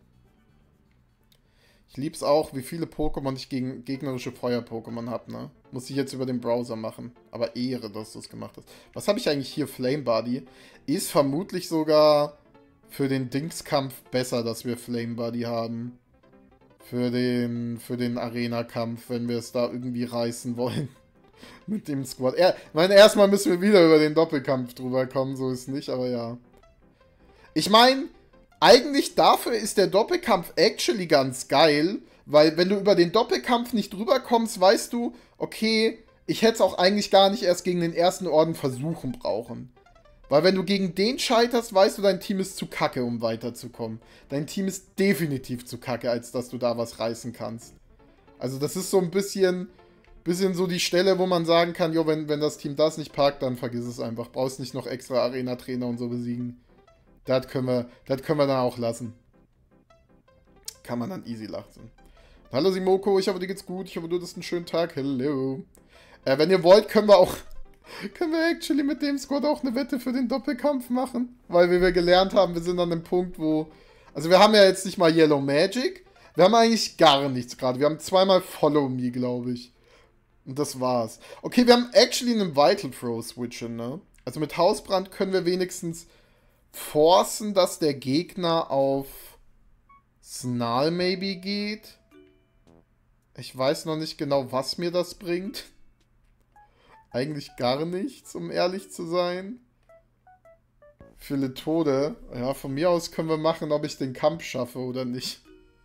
Speaker 1: Ich lieb's auch, wie viele Pokémon ich gegen gegnerische Feuer-Pokémon habe, ne? Muss ich jetzt über den Browser machen. Aber Ehre, dass du es gemacht hast. Was habe ich eigentlich hier? Flame Buddy. Ist vermutlich sogar für den Dingskampf besser, dass wir Flame Buddy haben. Für den, für den Arena-Kampf, wenn wir es da irgendwie reißen wollen. Mit dem Squad. Er, ich meine, erstmal müssen wir wieder über den Doppelkampf drüber kommen, so ist nicht, aber ja. Ich meine, eigentlich dafür ist der Doppelkampf actually ganz geil, weil wenn du über den Doppelkampf nicht drüber kommst, weißt du, okay, ich hätte es auch eigentlich gar nicht erst gegen den ersten Orden versuchen brauchen. Weil wenn du gegen den scheiterst, weißt du, dein Team ist zu kacke, um weiterzukommen. Dein Team ist definitiv zu kacke, als dass du da was reißen kannst. Also das ist so ein bisschen... Bisschen so die Stelle, wo man sagen kann, jo, wenn, wenn das Team das nicht packt, dann vergiss es einfach. Brauchst nicht noch extra Arena-Trainer und so besiegen. Das können wir, das können wir dann auch lassen. Kann man dann easy lachen. Hallo Simoko, ich hoffe, dir geht's gut. Ich hoffe, du hattest einen schönen Tag. Hello. Äh, wenn ihr wollt, können wir auch, können wir actually mit dem Squad auch eine Wette für den Doppelkampf machen. Weil, wie wir gelernt haben, wir sind an dem Punkt, wo... Also wir haben ja jetzt nicht mal Yellow Magic. Wir haben eigentlich gar nichts gerade. Wir haben zweimal Follow Me, glaube ich. Und das war's. Okay, wir haben actually einen Vital Throw Switchen, ne? Also mit Hausbrand können wir wenigstens forcen, dass der Gegner auf Snarl maybe geht. Ich weiß noch nicht genau, was mir das bringt. Eigentlich gar nichts, um ehrlich zu sein. Viele Tode. Ja, von mir aus können wir machen, ob ich den Kampf schaffe oder nicht.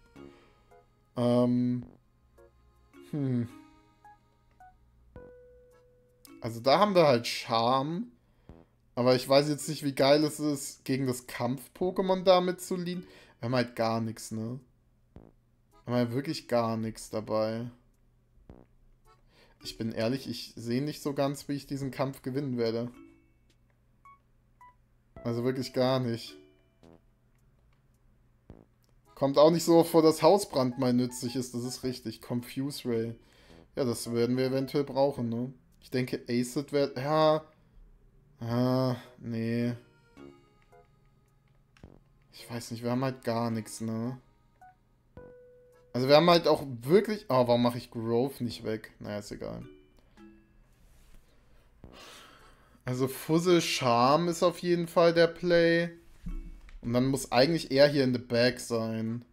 Speaker 1: Ähm. Hm. Also da haben wir halt Charme. Aber ich weiß jetzt nicht, wie geil es ist, gegen das Kampf-Pokémon damit zu leaden. Wir haben halt gar nichts, ne? Wir haben halt wirklich gar nichts dabei. Ich bin ehrlich, ich sehe nicht so ganz, wie ich diesen Kampf gewinnen werde. Also wirklich gar nicht. Kommt auch nicht so vor, dass Hausbrand mal nützlich ist. Das ist richtig. Confuse Ray. Ja, das werden wir eventuell brauchen, ne? Ich denke, Acid wird... Ja... Ah, nee. Ich weiß nicht, wir haben halt gar nichts, ne? Also wir haben halt auch wirklich... Oh, warum mache ich Growth nicht weg? Naja, ist egal. Also Fussel Charme ist auf jeden Fall der Play. Und dann muss eigentlich eher hier in the Bag sein.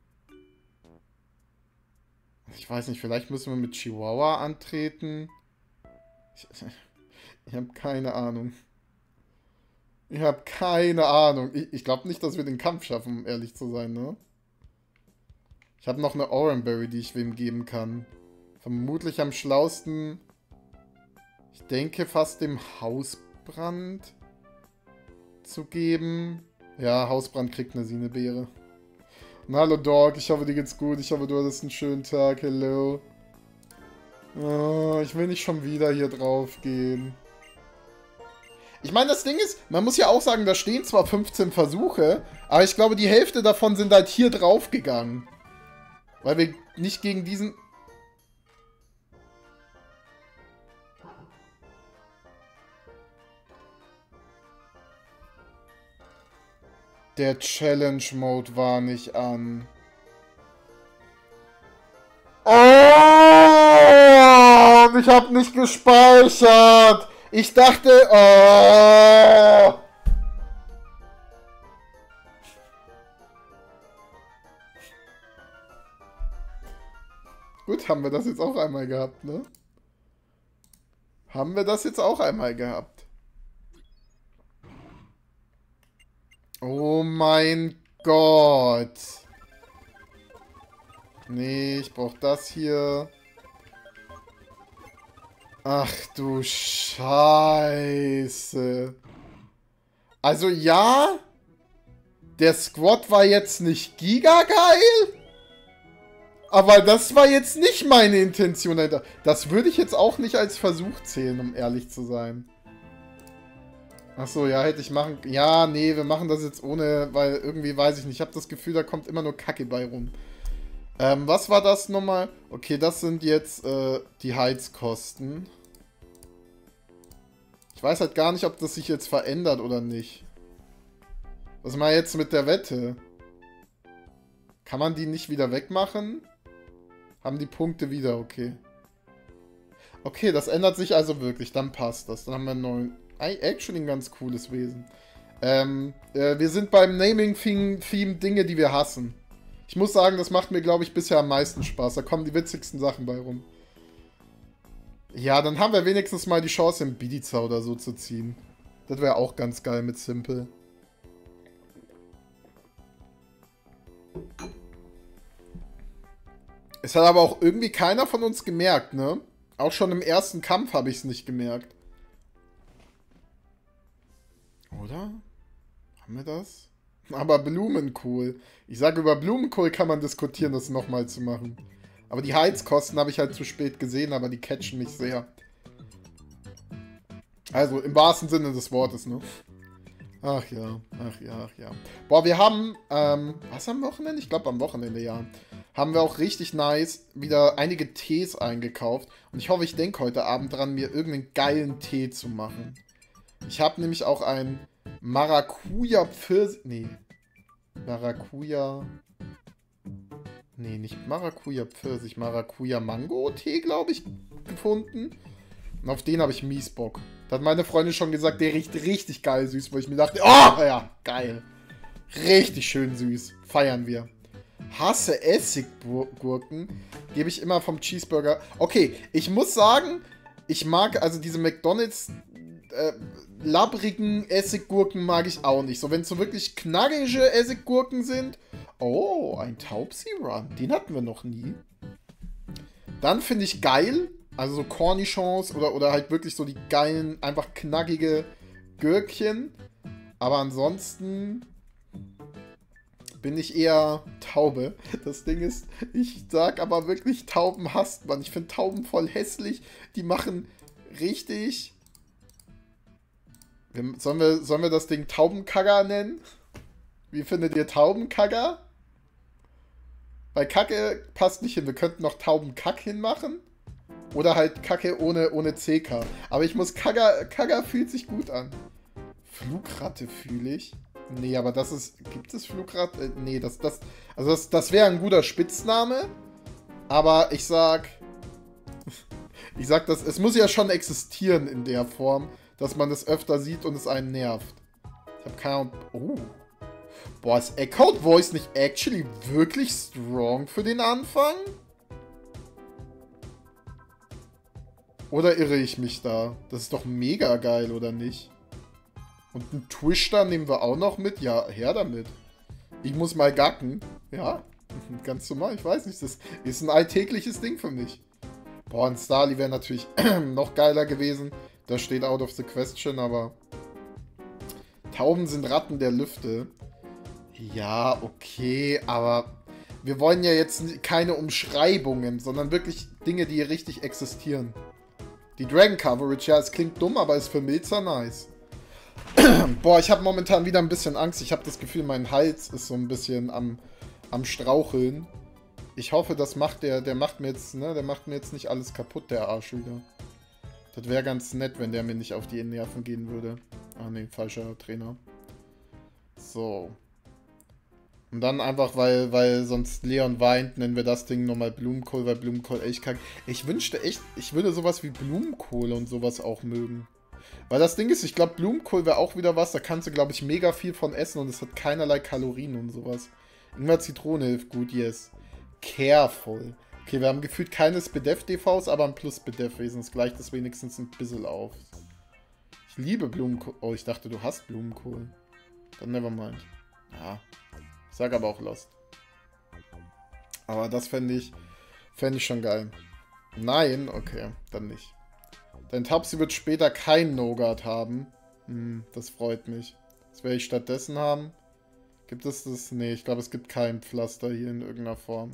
Speaker 1: Ich weiß nicht, vielleicht müssen wir mit Chihuahua antreten. Ich, ich habe keine Ahnung. Ich habe keine Ahnung. Ich, ich glaube nicht, dass wir den Kampf schaffen, um ehrlich zu sein, ne? Ich habe noch eine Oranberry, die ich wem geben kann. Vermutlich am schlausten... Ich denke fast dem Hausbrand zu geben. Ja, Hausbrand kriegt eine Sinebeere. Na, hallo Dog, ich hoffe dir geht's gut. Ich hoffe du hattest einen schönen Tag. Hello. Oh, ich will nicht schon wieder hier drauf gehen. Ich meine, das Ding ist, man muss ja auch sagen, da stehen zwar fünfzehn Versuche, aber ich glaube, die Hälfte davon sind halt hier drauf gegangen. Weil wir nicht gegen diesen... Der Challenge-Mode war nicht an. Oh! Ich hab nicht gespeichert! Ich dachte... Oh! Gut, haben wir das jetzt auch einmal gehabt, ne? Haben wir das jetzt auch einmal gehabt. Oh mein Gott. Nee, ich brauch das hier. Ach du Scheiße. Also ja, der Squad war jetzt nicht gigageil, aber das war jetzt nicht meine Intention. Das würde ich jetzt auch nicht als Versuch zählen, um ehrlich zu sein. Achso, ja, hätte ich machen... Ja, nee, wir machen das jetzt ohne, weil irgendwie weiß ich nicht. Ich habe das Gefühl, da kommt immer nur Kacke bei rum. Ähm, was war das nochmal? Okay, das sind jetzt äh, die Heizkosten. Ich weiß halt gar nicht, ob das sich jetzt verändert oder nicht. Was mal jetzt mit der Wette? Kann man die nicht wieder wegmachen? Haben die Punkte wieder, okay. Okay, das ändert sich also wirklich. Dann passt das. Dann haben wir einen neuen... Actually ein ganz cooles Wesen. Ähm, äh, wir sind beim Naming-Theme Dinge, die wir hassen. Ich muss sagen, das macht mir, glaube ich, bisher am meisten Spaß. Da kommen die witzigsten Sachen bei rum. Ja, dann haben wir wenigstens mal die Chance, im Bidiza oder so zu ziehen. Das wäre auch ganz geil mit Simple. Es hat aber auch irgendwie keiner von uns gemerkt, ne? Auch schon im ersten Kampf habe ich es nicht gemerkt. Oder? Haben wir das? Aber Blumenkohl. Ich sage, über Blumenkohl kann man diskutieren, das nochmal zu machen. Aber die Heizkosten habe ich halt zu spät gesehen, aber die catchen mich sehr. Also, im wahrsten Sinne des Wortes, ne? Ach ja, ach ja, ach ja. Boah, wir haben, ähm, was am Wochenende? Ich glaube am Wochenende, ja. Haben wir auch richtig nice wieder einige Tees eingekauft. Und ich hoffe, ich denke heute Abend dran, mir irgendeinen geilen Tee zu machen. Ich habe nämlich auch einen Maracuja-Pfirsich... Nee. Maracuja... Nee, nicht Maracuja-Pfirsich. Maracuja-Mango-Tee, glaube ich, gefunden. Und auf den habe ich mies Bock. Da hat meine Freundin schon gesagt, der riecht richtig geil süß, wo ich mir dachte, oh ja, geil. Richtig schön süß. Feiern wir. Hasse Essiggurken. Gebe ich immer vom Cheeseburger. Okay, ich muss sagen, ich mag also diese McDonald's äh, labbrigen Essiggurken mag ich auch nicht. So, wenn es so wirklich knackige Essiggurken sind. Oh, ein Taubsi Run. Den hatten wir noch nie. Dann finde ich geil. Also so Cornichons oder, oder halt wirklich so die geilen, einfach knackige Gürkchen. Aber ansonsten bin ich eher Taube. Das Ding ist, ich sag aber wirklich, Tauben hasst man. Ich finde Tauben voll hässlich. Die machen richtig... Sollen wir, sollen wir das Ding Taubenkagger nennen? Wie findet ihr Taubenkagger? Bei Kacke passt nicht hin. Wir könnten noch Taubenkack hinmachen. Oder halt Kacke ohne, ohne C K. Aber ich muss Kagger... Kagger fühlt sich gut an. Flugratte fühle ich. Nee, aber das ist... Gibt es Flugratte? Äh, nee, das... das also das, das wäre ein guter Spitzname. Aber ich sag... Ich sag das... Es muss ja schon existieren in der Form, dass man es öfter sieht und es einen nervt. Ich habe keine Ahnung... Oh. Boah, ist Echoed Voice nicht actually wirklich strong für den Anfang? Oder irre ich mich da? Das ist doch mega geil, oder nicht? Und einen Twister nehmen wir auch noch mit? Ja, her damit. Ich muss mal gacken. Ja, ganz normal. Ich weiß nicht, das ist ein alltägliches Ding für mich. Boah, ein Starly wäre natürlich noch geiler gewesen. Das steht out of the question, aber... Tauben sind Ratten der Lüfte. Ja, okay, aber... Wir wollen ja jetzt keine Umschreibungen, sondern wirklich Dinge, die richtig existieren. Die Dragon Coverage, ja, es klingt dumm, aber ist für Milzer nice. Boah, ich habe momentan wieder ein bisschen Angst. Ich habe das Gefühl, mein Hals ist so ein bisschen am, am Straucheln. Ich hoffe, das macht der, der macht mir jetzt, ne, der macht mir jetzt nicht alles kaputt, der Arsch wieder. Das wäre ganz nett, wenn der mir nicht auf die Nerven gehen würde. Ah, ne, falscher Trainer. So. Und dann einfach, weil, weil sonst Leon weint, nennen wir das Ding nochmal Blumenkohl, weil Blumenkohl echt kacke. Ich wünschte echt, ich würde sowas wie Blumenkohl und sowas auch mögen. Weil das Ding ist, ich glaube, Blumenkohl wäre auch wieder was, da kannst du, glaube ich, mega viel von essen und es hat keinerlei Kalorien und sowas. Ingwer Zitrone hilft gut, yes. Careful. Okay, wir haben gefühlt keine Spedef-D Vs, aber ein Plus-Spedef-Wesen. Das gleicht das wenigstens ein bisschen auf. Ich liebe Blumenkohl. Oh, ich dachte, du hast Blumenkohl. Dann nevermind. Ja. Ich sag aber auch Lost. Aber das fände ich, fände ich schon geil. Nein? Okay, dann nicht. Dein Tapsi wird später kein No-Guard haben. Hm, das freut mich. Was werde ich stattdessen haben? Gibt es das? Nee, ich glaube, es gibt kein Pflaster hier in irgendeiner Form.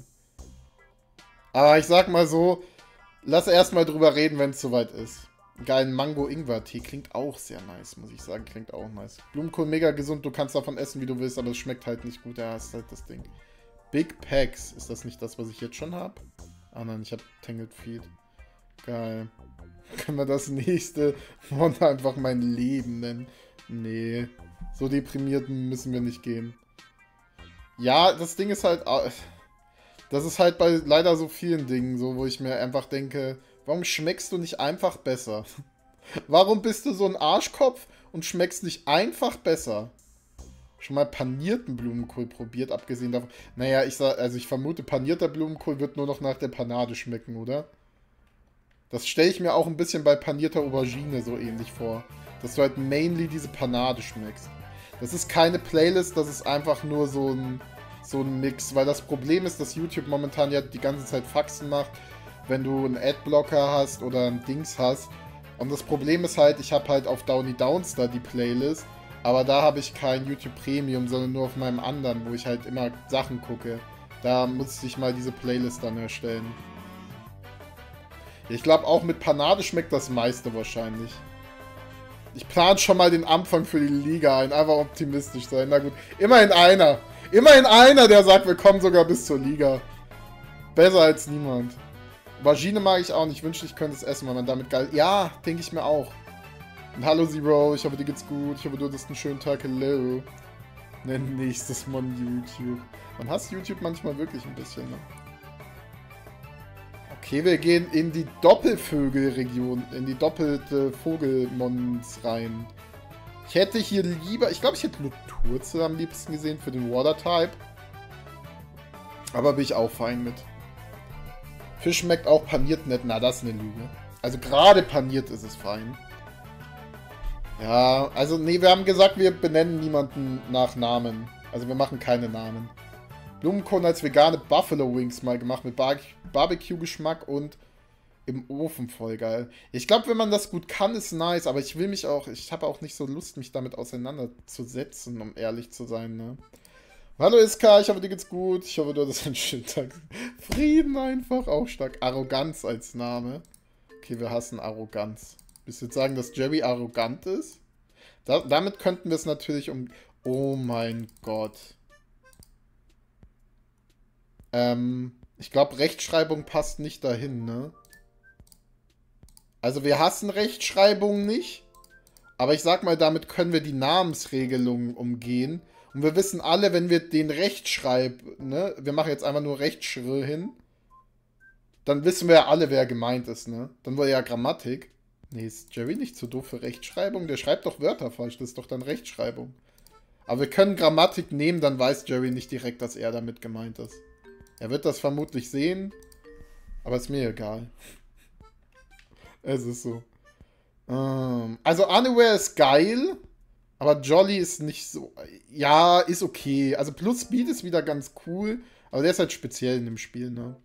Speaker 1: Aber ich sag mal so, lass erstmal drüber reden, wenn es soweit ist. Geilen Mango-Ingwer-Tee klingt auch sehr nice, muss ich sagen. Klingt auch nice. Blumenkohl mega gesund, du kannst davon essen, wie du willst, aber es schmeckt halt nicht gut. Ja, ist halt das Ding. Big Packs. Ist das nicht das, was ich jetzt schon habe? Ah nein, ich habe Tangled Feed. Geil. Können wir das nächste Mon einfach mein Leben nennen? Nee. So deprimiert müssen wir nicht gehen. Ja, das Ding ist halt... Das ist halt bei leider so vielen Dingen so, wo ich mir einfach denke, warum schmeckst du nicht einfach besser? Warum bist du so ein Arschkopf und schmeckst nicht einfach besser? Schon mal panierten Blumenkohl probiert, abgesehen davon... Naja, ich sag, also ich vermute, panierter Blumenkohl wird nur noch nach der Panade schmecken, oder? Das stelle ich mir auch ein bisschen bei panierter Aubergine so ähnlich vor. Dass du halt mainly diese Panade schmeckst. Das ist keine Playlist, das ist einfach nur so ein... So ein Mix, weil das Problem ist, dass YouTube momentan ja die ganze Zeit Faxen macht, wenn du einen Adblocker hast oder ein Dings hast. Und das Problem ist halt, ich habe halt auf Downy Downstar die Playlist, aber da habe ich kein YouTube Premium, sondern nur auf meinem anderen, wo ich halt immer Sachen gucke. Da musste ich mal diese Playlist dann erstellen. Ich glaube, auch mit Panade schmeckt das meiste wahrscheinlich. Ich plane schon mal den Anfang für die Liga ein, einfach optimistisch sein. Na gut, immerhin einer. Immerhin einer, der sagt, wir kommen sogar bis zur Liga. Besser als niemand. Aubergine mag ich auch nicht. Ich wünschte, ich könnte es essen, weil man damit geil... Ja, denke ich mir auch. Und hallo Zero, ich hoffe, dir geht's gut. Ich hoffe, du hattest einen schönen Tag. Hello. Nenn nächstes Mon YouTube. Man hasst YouTube manchmal wirklich ein bisschen, ne? Okay, wir gehen in die Doppelvögelregion, in die doppelte Vogelmons rein. Ich hätte hier lieber... Ich glaube, ich hätte Luturze am liebsten gesehen für den Water-Type. Aber bin ich auch fein mit. Fisch schmeckt auch paniert nicht. Na, das ist eine Lüge. Also gerade paniert ist es fein. Ja, also nee, wir haben gesagt, wir benennen niemanden nach Namen. Also wir machen keine Namen. Blumenkohl als vegane Buffalo Wings mal gemacht mit Bar Barbecue-Geschmack und im Ofen, voll geil. Ich glaube, wenn man das gut kann, ist nice, aber ich will mich auch, ich habe auch nicht so Lust, mich damit auseinanderzusetzen, um ehrlich zu sein, ne? Hallo Iska, ich hoffe, dir geht's gut. Ich hoffe, du hattest einen schönen Tag. Frieden einfach, auch stark. Arroganz als Name. Okay, wir hassen Arroganz. Willst du jetzt sagen, dass Jerry arrogant ist? Da, damit könnten wir es natürlich um... Oh mein Gott. Ähm, ich glaube, Rechtschreibung passt nicht dahin, ne? Also wir hassen Rechtschreibung nicht. Aber ich sag mal, damit können wir die Namensregelung umgehen. Und wir wissen alle, wenn wir den Rechtschreib, ne? Wir machen jetzt einfach nur Rechtschritt hin. Dann wissen wir ja alle, wer gemeint ist, ne? Dann war ja Grammatik. Nee, ist Jerry nicht zu doof für Rechtschreibung? Der schreibt doch Wörter falsch, das ist doch dann Rechtschreibung. Aber wir können Grammatik nehmen, dann weiß Jerry nicht direkt, dass er damit gemeint ist. Er wird das vermutlich sehen, aber ist mir egal. Es ist so. Ähm, also Anywhere ist geil, aber Jolly ist nicht so... Ja, ist okay. Also Plus Speed ist wieder ganz cool, aber der ist halt speziell in dem Spiel, ne?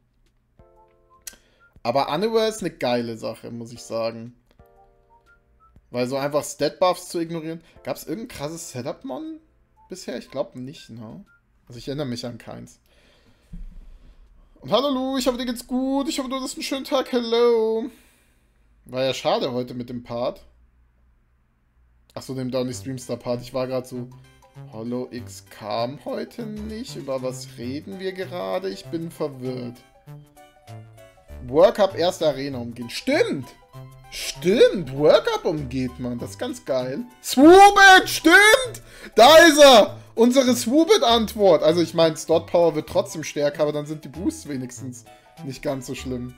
Speaker 1: Aber Anywhere ist eine geile Sache, muss ich sagen. Weil so einfach Stat-Buffs zu ignorieren... Gab es irgendein krasses Setup-Mon bisher? Ich glaube nicht, ne? Also ich erinnere mich an keins. Und hallo Lu, ich hoffe, dir geht's gut. Ich hoffe, du hattest einen schönen Tag. Hello. War ja schade heute mit dem Part. Achso, dem Downy Streamstar Part. Ich war gerade so... Hollow X kam heute nicht. Über was reden wir gerade? Ich bin verwirrt. Workup erste Arena umgehen. Stimmt! Stimmt! Workup umgeht man. Das ist ganz geil. Swoobit! Stimmt! Da ist er! Unsere Swoobit-Antwort. Also ich meine, Slot Power wird trotzdem stärker, aber dann sind die Boosts wenigstens nicht ganz so schlimm.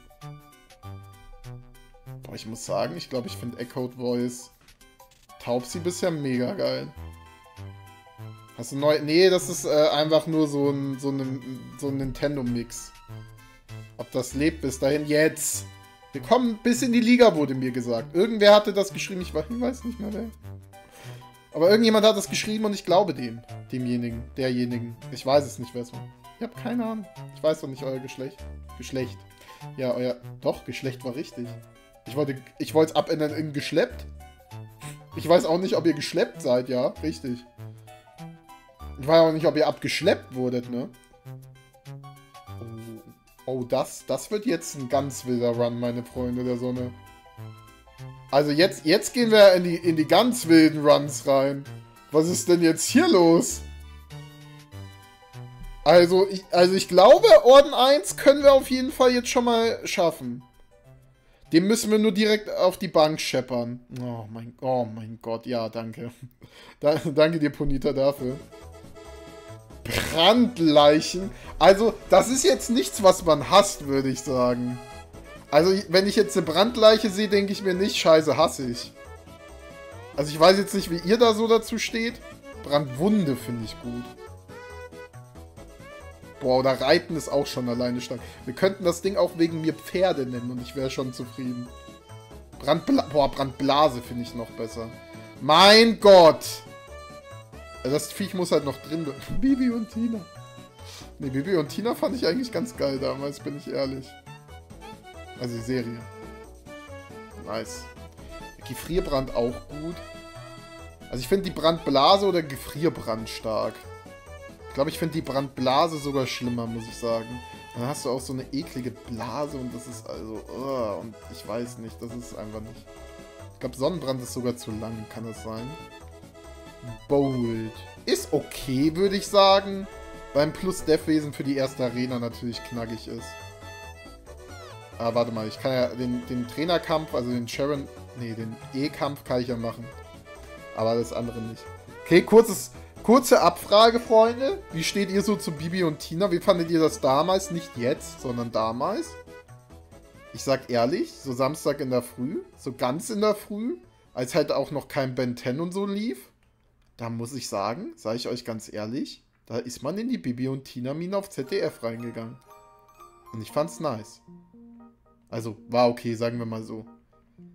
Speaker 1: Boah, ich muss sagen, ich glaube, ich finde Echoed Voice Taubsi bisher mega geil. Hast du neu... Nee, das ist äh, einfach nur so ein, so ein, so ein Nintendo-Mix. Ob das lebt bis dahin. Jetzt! Wir kommen bis in die Liga, wurde mir gesagt. Irgendwer hatte das geschrieben, ich weiß nicht mehr wer. Aber irgendjemand hat das geschrieben und ich glaube dem. Demjenigen, derjenigen. Ich weiß es nicht, wer es war. Ich habe keine Ahnung. Ich weiß doch nicht euer Geschlecht. Geschlecht. Ja, euer... Doch, Geschlecht war richtig. Ich wollte ich wollte es abändern in geschleppt. Ich weiß auch nicht, ob ihr geschleppt seid, ja. Richtig. Ich weiß auch nicht, ob ihr abgeschleppt wurdet, ne? Oh, oh das, das wird jetzt ein ganz wilder Run, meine Freunde der Sonne. Also jetzt, jetzt gehen wir in die, in die ganz wilden Runs rein. Was ist denn jetzt hier los? Also ich, also ich glaube, Orden eins können wir auf jeden Fall jetzt schon mal schaffen. Den müssen wir nur direkt auf die Bank scheppern. Oh mein, oh mein Gott, ja, danke. Da, danke dir, Ponita, dafür. Brandleichen. Also, das ist jetzt nichts, was man hasst, würde ich sagen. Also, wenn ich jetzt eine Brandleiche sehe, denke ich mir nicht, scheiße, hasse ich. Also, ich weiß jetzt nicht, wie ihr da so dazu steht. Brandwunde finde ich gut. Boah, oder Reiten ist auch schon alleine stark. Wir könnten das Ding auch wegen mir Pferde nennen und ich wäre schon zufrieden. Brandbla Boah, Brandblase finde ich noch besser. Mein Gott! Das Viech muss halt noch drin bleiben. Bibi und Tina. Ne, Bibi und Tina fand ich eigentlich ganz geil damals, bin ich ehrlich. Also die Serie. Nice. Gefrierbrand auch gut. Also ich finde die Brandblase oder Gefrierbrand stark. Ich glaube, ich finde die Brandblase sogar schlimmer, muss ich sagen. Dann hast du auch so eine eklige Blase und das ist also... Uh, und ich weiß nicht, das ist einfach nicht... Ich glaube, Sonnenbrand ist sogar zu lang, kann das sein? Bold. Ist okay, würde ich sagen. Beim Plus-Death-Wesen für die erste Arena natürlich knackig ist. Ah, warte mal, ich kann ja den, den Trainerkampf, also den Sharon... Nee, den E-Kampf kann ich ja machen. Aber das andere nicht. Okay, kurzes... Kurze Abfrage, Freunde. Wie steht ihr so zu Bibi und Tina? Wie fandet ihr das damals? Nicht jetzt, sondern damals. Ich sag ehrlich, so Samstag in der Früh, so ganz in der Früh, als halt auch noch kein Ben zehn und so lief, da muss ich sagen, sage ich euch ganz ehrlich, da ist man in die Bibi und Tina-Mine auf Z D F reingegangen. Und ich fand's nice. Also, war okay, sagen wir mal so.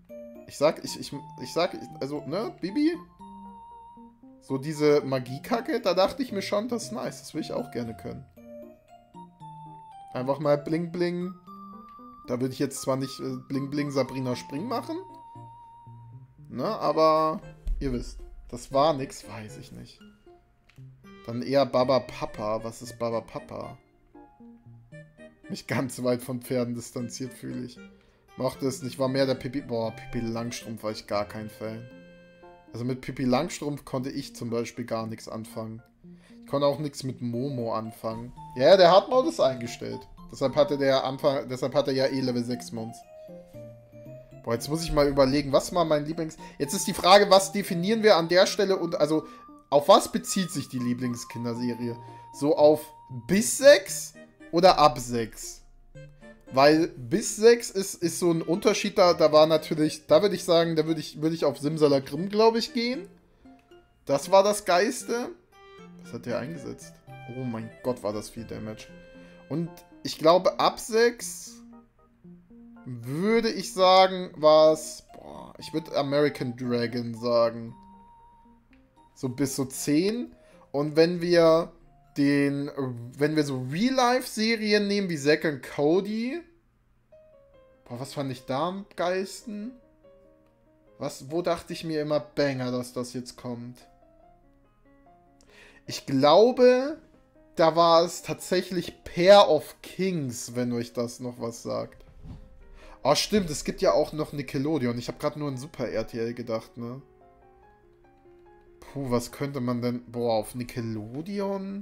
Speaker 1: Ich sag, ich, ich, ich sag, also, ne, Bibi? So diese Magiekacke, da dachte ich mir schon, das ist nice. Das will ich auch gerne können. Einfach mal Bling Bling. Da würde ich jetzt zwar nicht äh, Bling Bling Sabrina Spring machen. Ne, aber ihr wisst. Das war nix, weiß ich nicht. Dann eher Baba Papa. Was ist Baba Papa? Mich ganz weit von Pferden distanziert fühle ich. Mochte es nicht, war mehr der Pippi... Boah, Pippi Langstrumpf war ich gar kein Fan. Also mit Pippi Langstrumpf konnte ich zum Beispiel gar nichts anfangen. Ich konnte auch nichts mit Momo anfangen. Ja, der hat Modus eingestellt. Deshalb hatte der Anfang... Deshalb hat er ja eh Level sechs Mons. Boah, jetzt muss ich mal überlegen, was war mein Lieblings... Jetzt ist die Frage, was definieren wir an der Stelle und... Also, auf was bezieht sich die Lieblingskinderserie? So auf bis sechs oder ab sechs? Weil bis sechs ist, ist so ein Unterschied, da, da war natürlich, da würde ich sagen, da würde ich, würd ich auf Simsalakrim, glaube ich, gehen. Das war das Geiste. Was hat der eingesetzt? Oh mein Gott, war das viel Damage. Und ich glaube, ab sechs würde ich sagen, war es, boah, ich würde American Dragon sagen. So bis so zehn. Und wenn wir den, wenn wir so Real-Life-Serien nehmen wie Zack und Cody. Boah, was fand ich da am geilsten? Was, wo dachte ich mir immer, Banger, dass das jetzt kommt? Ich glaube, da war es tatsächlich Pair of Kings, wenn euch das noch was sagt. Oh, stimmt, es gibt ja auch noch Nickelodeon. Ich habe gerade nur an Super R T L gedacht, ne? Puh, was könnte man denn... Boah, auf Nickelodeon...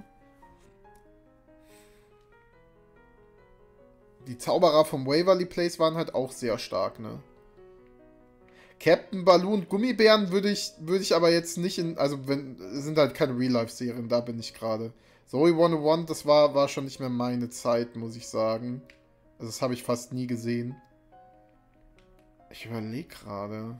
Speaker 1: Die Zauberer vom Waverly Place waren halt auch sehr stark, ne? Captain Baloo und Gummibären würde ich, würde ich aber jetzt nicht in... Also, wenn, sind halt keine Real-Life-Serien, da bin ich gerade. Zoe hundertundeins, das war, war schon nicht mehr meine Zeit, muss ich sagen. Also, das habe ich fast nie gesehen. Ich überlege gerade.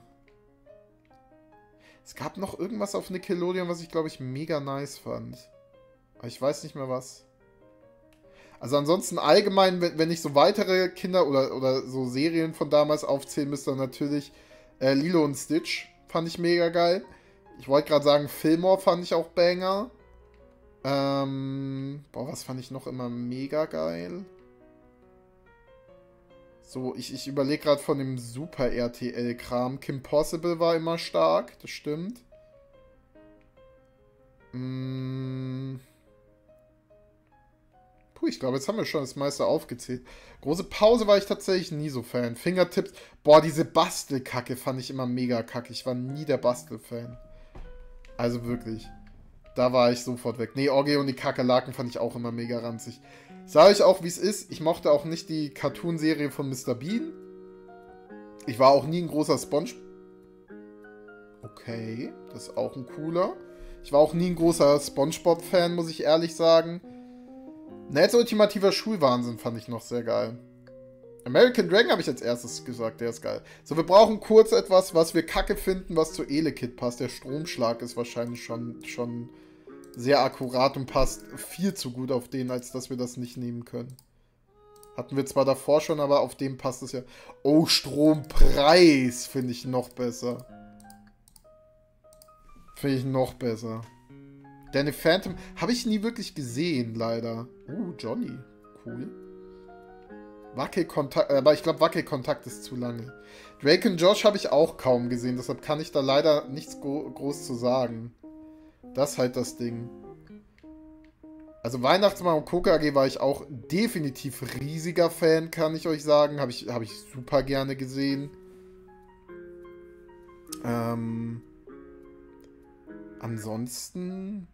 Speaker 1: Es gab noch irgendwas auf Nickelodeon, was ich, glaube ich, mega nice fand. Aber ich weiß nicht mehr was. Also ansonsten allgemein, wenn, wenn ich so weitere Kinder- oder, oder so Serien von damals aufzählen müsste, dann natürlich äh, Lilo und Stitch fand ich mega geil. Ich wollte gerade sagen, Fillmore fand ich auch Banger. Ähm, boah, was fand ich noch immer mega geil? So, ich, ich überlege gerade von dem Super R T L-Kram. Kim Possible war immer stark, das stimmt. Mm. Puh, ich glaube, jetzt haben wir schon das meiste aufgezählt. Große Pause war ich tatsächlich nie so Fan. Fingertips, boah, diese Bastelkacke fand ich immer mega kacke. Ich war nie der Bastel-Fan. Also wirklich. Da war ich sofort weg. Nee, Orgie und die Kakerlaken fand ich auch immer mega ranzig. Sag ich auch, wie es ist. Ich mochte auch nicht die Cartoon-Serie von Mister Bean. Ich war auch nie ein großer Sponge... Okay, das ist auch ein cooler. Ich war auch nie ein großer SpongeBob-Fan, muss ich ehrlich sagen. Neds ultimativer Schulwahnsinn fand ich noch sehr geil. American Dragon habe ich als erstes gesagt, der ist geil. So, wir brauchen kurz etwas, was wir kacke finden, was zu Elekid passt. Der Stromschlag ist wahrscheinlich schon, schon sehr akkurat und passt viel zu gut auf den, als dass wir das nicht nehmen können. Hatten wir zwar davor schon, aber auf dem passt es ja. Oh, Strompreis finde ich noch besser. Finde ich noch besser. Danny Phantom habe ich nie wirklich gesehen, leider. Uh, Johnny. Cool. Wackelkontakt, aber ich glaube, Wackelkontakt ist zu lange. Drake und Josh habe ich auch kaum gesehen, deshalb kann ich da leider nichts groß zu sagen. Das ist halt das Ding. Also Weihnachtsmann und Coca A G war ich auch definitiv riesiger Fan, kann ich euch sagen. Habe ich, hab ich super gerne gesehen. Ähm... Ansonsten...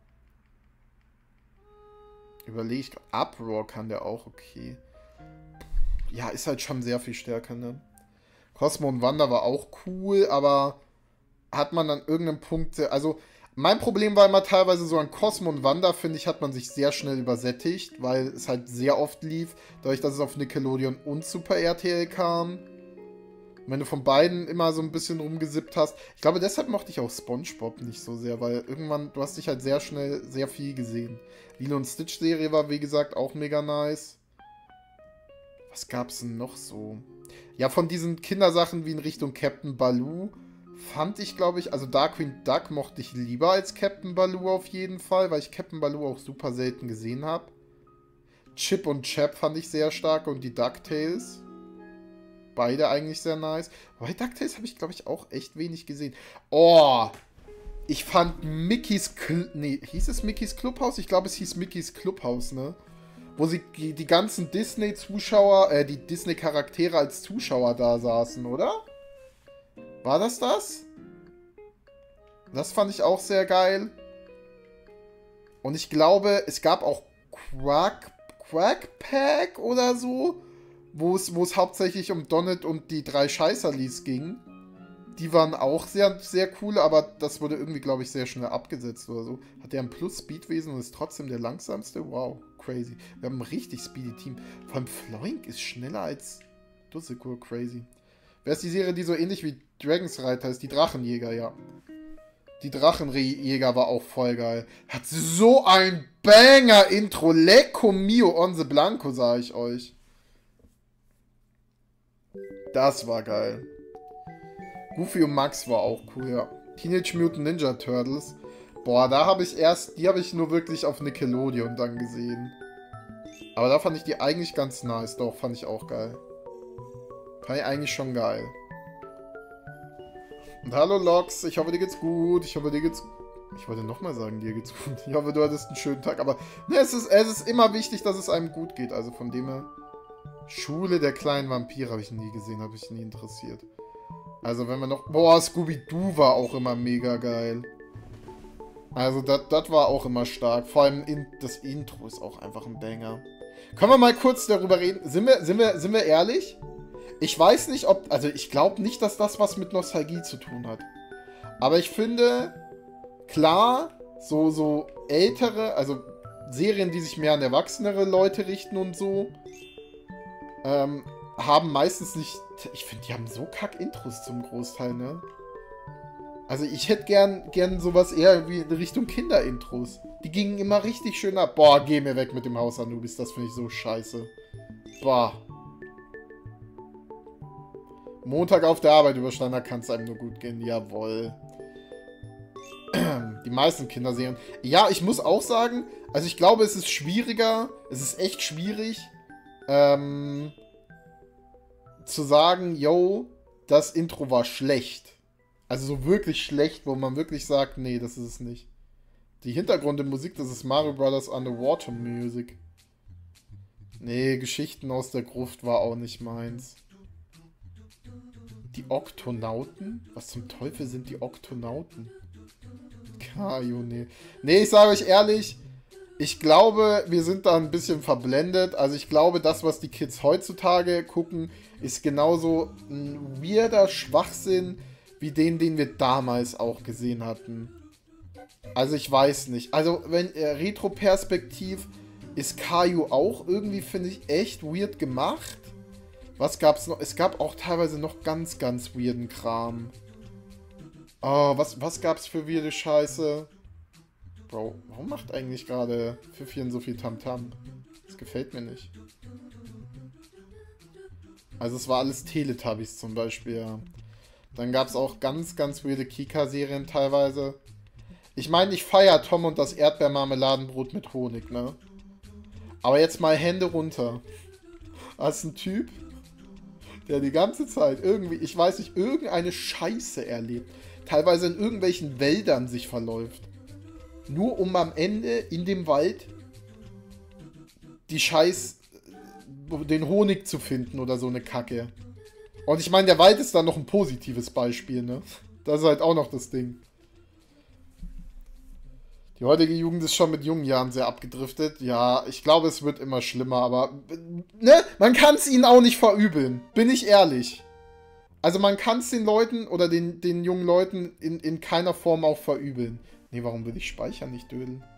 Speaker 1: Überlege ich... Uproar kann der auch, okay. Ja, ist halt schon sehr viel stärker, ne? Cosmo und Wanda war auch cool, aber hat man an irgendeinem Punkt... Also, mein Problem war immer teilweise so an Cosmo und Wanda, finde ich, hat man sich sehr schnell übersättigt, weil es halt sehr oft lief, dadurch, dass es auf Nickelodeon und Super R T L kam. Wenn du von beiden immer so ein bisschen rumgesippt hast. Ich glaube, deshalb mochte ich auch SpongeBob nicht so sehr, weil irgendwann, du hast dich halt sehr schnell sehr viel gesehen. Lilo und Stitch Serie war, wie gesagt, auch mega nice. Was gab's denn noch so? Ja, von diesen Kindersachen wie in Richtung Captain Baloo fand ich, glaube ich, also Darkwing Duck mochte ich lieber als Captain Baloo auf jeden Fall, weil ich Captain Baloo auch super selten gesehen habe. Chip und Chap fand ich sehr stark und die DuckTales. Beide eigentlich sehr nice. Wobei DuckTales habe ich, glaube ich, auch echt wenig gesehen. Oh, ich fand Mickeys... Cl nee, hieß es Mickeys Clubhaus? Ich glaube, es hieß Mickeys Clubhaus, ne? Wo sie die, die ganzen Disney-Zuschauer, äh, die Disney-Charaktere als Zuschauer da saßen, oder? War das das? Das fand ich auch sehr geil. Und ich glaube, es gab auch Quack, Quack Pack oder so, wo es, wo es hauptsächlich um Donald und die drei Scheißerlis ging. Die waren auch sehr, sehr cool, aber das wurde irgendwie, glaube ich, sehr schnell abgesetzt oder so. Hat der ein Plus-Speedwesen und ist trotzdem der langsamste? Wow, crazy. Wir haben ein richtig speedy Team. Vor allem Floink ist schneller als Dussekur, crazy. Wer ist die Serie, die so ähnlich wie Dragons Reiter ist? Die Drachenjäger, ja. Die Drachenjäger war auch voll geil. Hat so ein Banger-Intro. Lecco mio on the Blanco, sag ich euch. Das war geil. Goofy und Max war auch cool, ja. Teenage Mutant Ninja Turtles. Boah, da habe ich erst, die habe ich nur wirklich auf Nickelodeon dann gesehen. Aber da fand ich die eigentlich ganz nice. Doch, fand ich auch geil. Fand ich eigentlich schon geil. Und hallo Lox, ich hoffe dir geht's gut. Ich hoffe dir geht's... Ich wollte nochmal sagen, dir geht's gut. Ich hoffe, du hattest einen schönen Tag. Aber ne, es, ist, es ist immer wichtig, dass es einem gut geht. Also von dem her... Schule der kleinen Vampire habe ich nie gesehen, habe ich nie interessiert. Also wenn wir noch... Boah, Scooby-Doo war auch immer mega geil. Also das war auch immer stark. Vor allem in, das Intro ist auch einfach ein Banger. Können wir mal kurz darüber reden? Sind wir, sind wir, sind wir ehrlich? Ich weiß nicht, ob... Also ich glaube nicht, dass das was mit Nostalgie zu tun hat. Aber ich finde, klar, so, so ältere, also Serien, die sich mehr an erwachsenere Leute richten und so, ähm, haben meistens nicht... Ich finde, die haben so kack-Intros zum Großteil, ne? Also ich hätte gern, gern sowas eher wie in Richtung Kinder-Intros. Die gingen immer richtig schön ab. Boah, geh mir weg mit dem Haus Anubis, das finde ich so scheiße. Boah. Montag auf der Arbeit überstanden, da kann es einem nur gut gehen. Jawohl. Die meisten Kinderserien. Ja, ich muss auch sagen, also ich glaube, es ist schwieriger, es ist echt schwierig, ähm, zu sagen, yo, das Intro war schlecht. Also so wirklich schlecht, wo man wirklich sagt, nee, das ist es nicht. Die Hintergrundmusik, das ist Mario Brothers Underwater Music. Nee, Geschichten aus der Gruft war auch nicht meins. Die Oktonauten? Was zum Teufel sind die Oktonauten? Kajo, nee. Nee, ich sage euch ehrlich, ich glaube, wir sind da ein bisschen verblendet. Also ich glaube, das, was die Kids heutzutage gucken, ist genauso ein weirder Schwachsinn wie den, den wir damals auch gesehen hatten. Also ich weiß nicht. Also wenn äh, Retro-Perspektiv ist Kaiju auch irgendwie, finde ich, echt weird gemacht. Was gab's noch? Es gab auch teilweise noch ganz, ganz weirden Kram. Oh, was, was gab's für weirde Scheiße? Bro, warum macht eigentlich gerade Pfiffchen so viel Tamtam? Das gefällt mir nicht. Also es war alles Teletubbies zum Beispiel, ja. Dann gab es auch ganz, ganz weirde Kika-Serien teilweise. Ich meine, ich feiere Tom und das Erdbeermarmeladenbrot mit Honig, ne? Aber jetzt mal Hände runter. Als ein Typ, der die ganze Zeit irgendwie, ich weiß nicht, irgendeine Scheiße erlebt. Teilweise in irgendwelchen Wäldern sich verläuft. Nur um am Ende in dem Wald die Scheiß, den Honig zu finden oder so eine Kacke. Und ich meine, der Wald ist dann noch ein positives Beispiel, ne? Das ist halt auch noch das Ding. Die heutige Jugend ist schon mit jungen Jahren sehr abgedriftet. Ja, ich glaube, es wird immer schlimmer, aber... Ne? Man kann es ihnen auch nicht verübeln. Bin ich ehrlich. Also man kann es den Leuten oder den, den jungen Leuten in, in keiner Form auch verübeln. Nee, warum will ich speichern, nicht dödeln?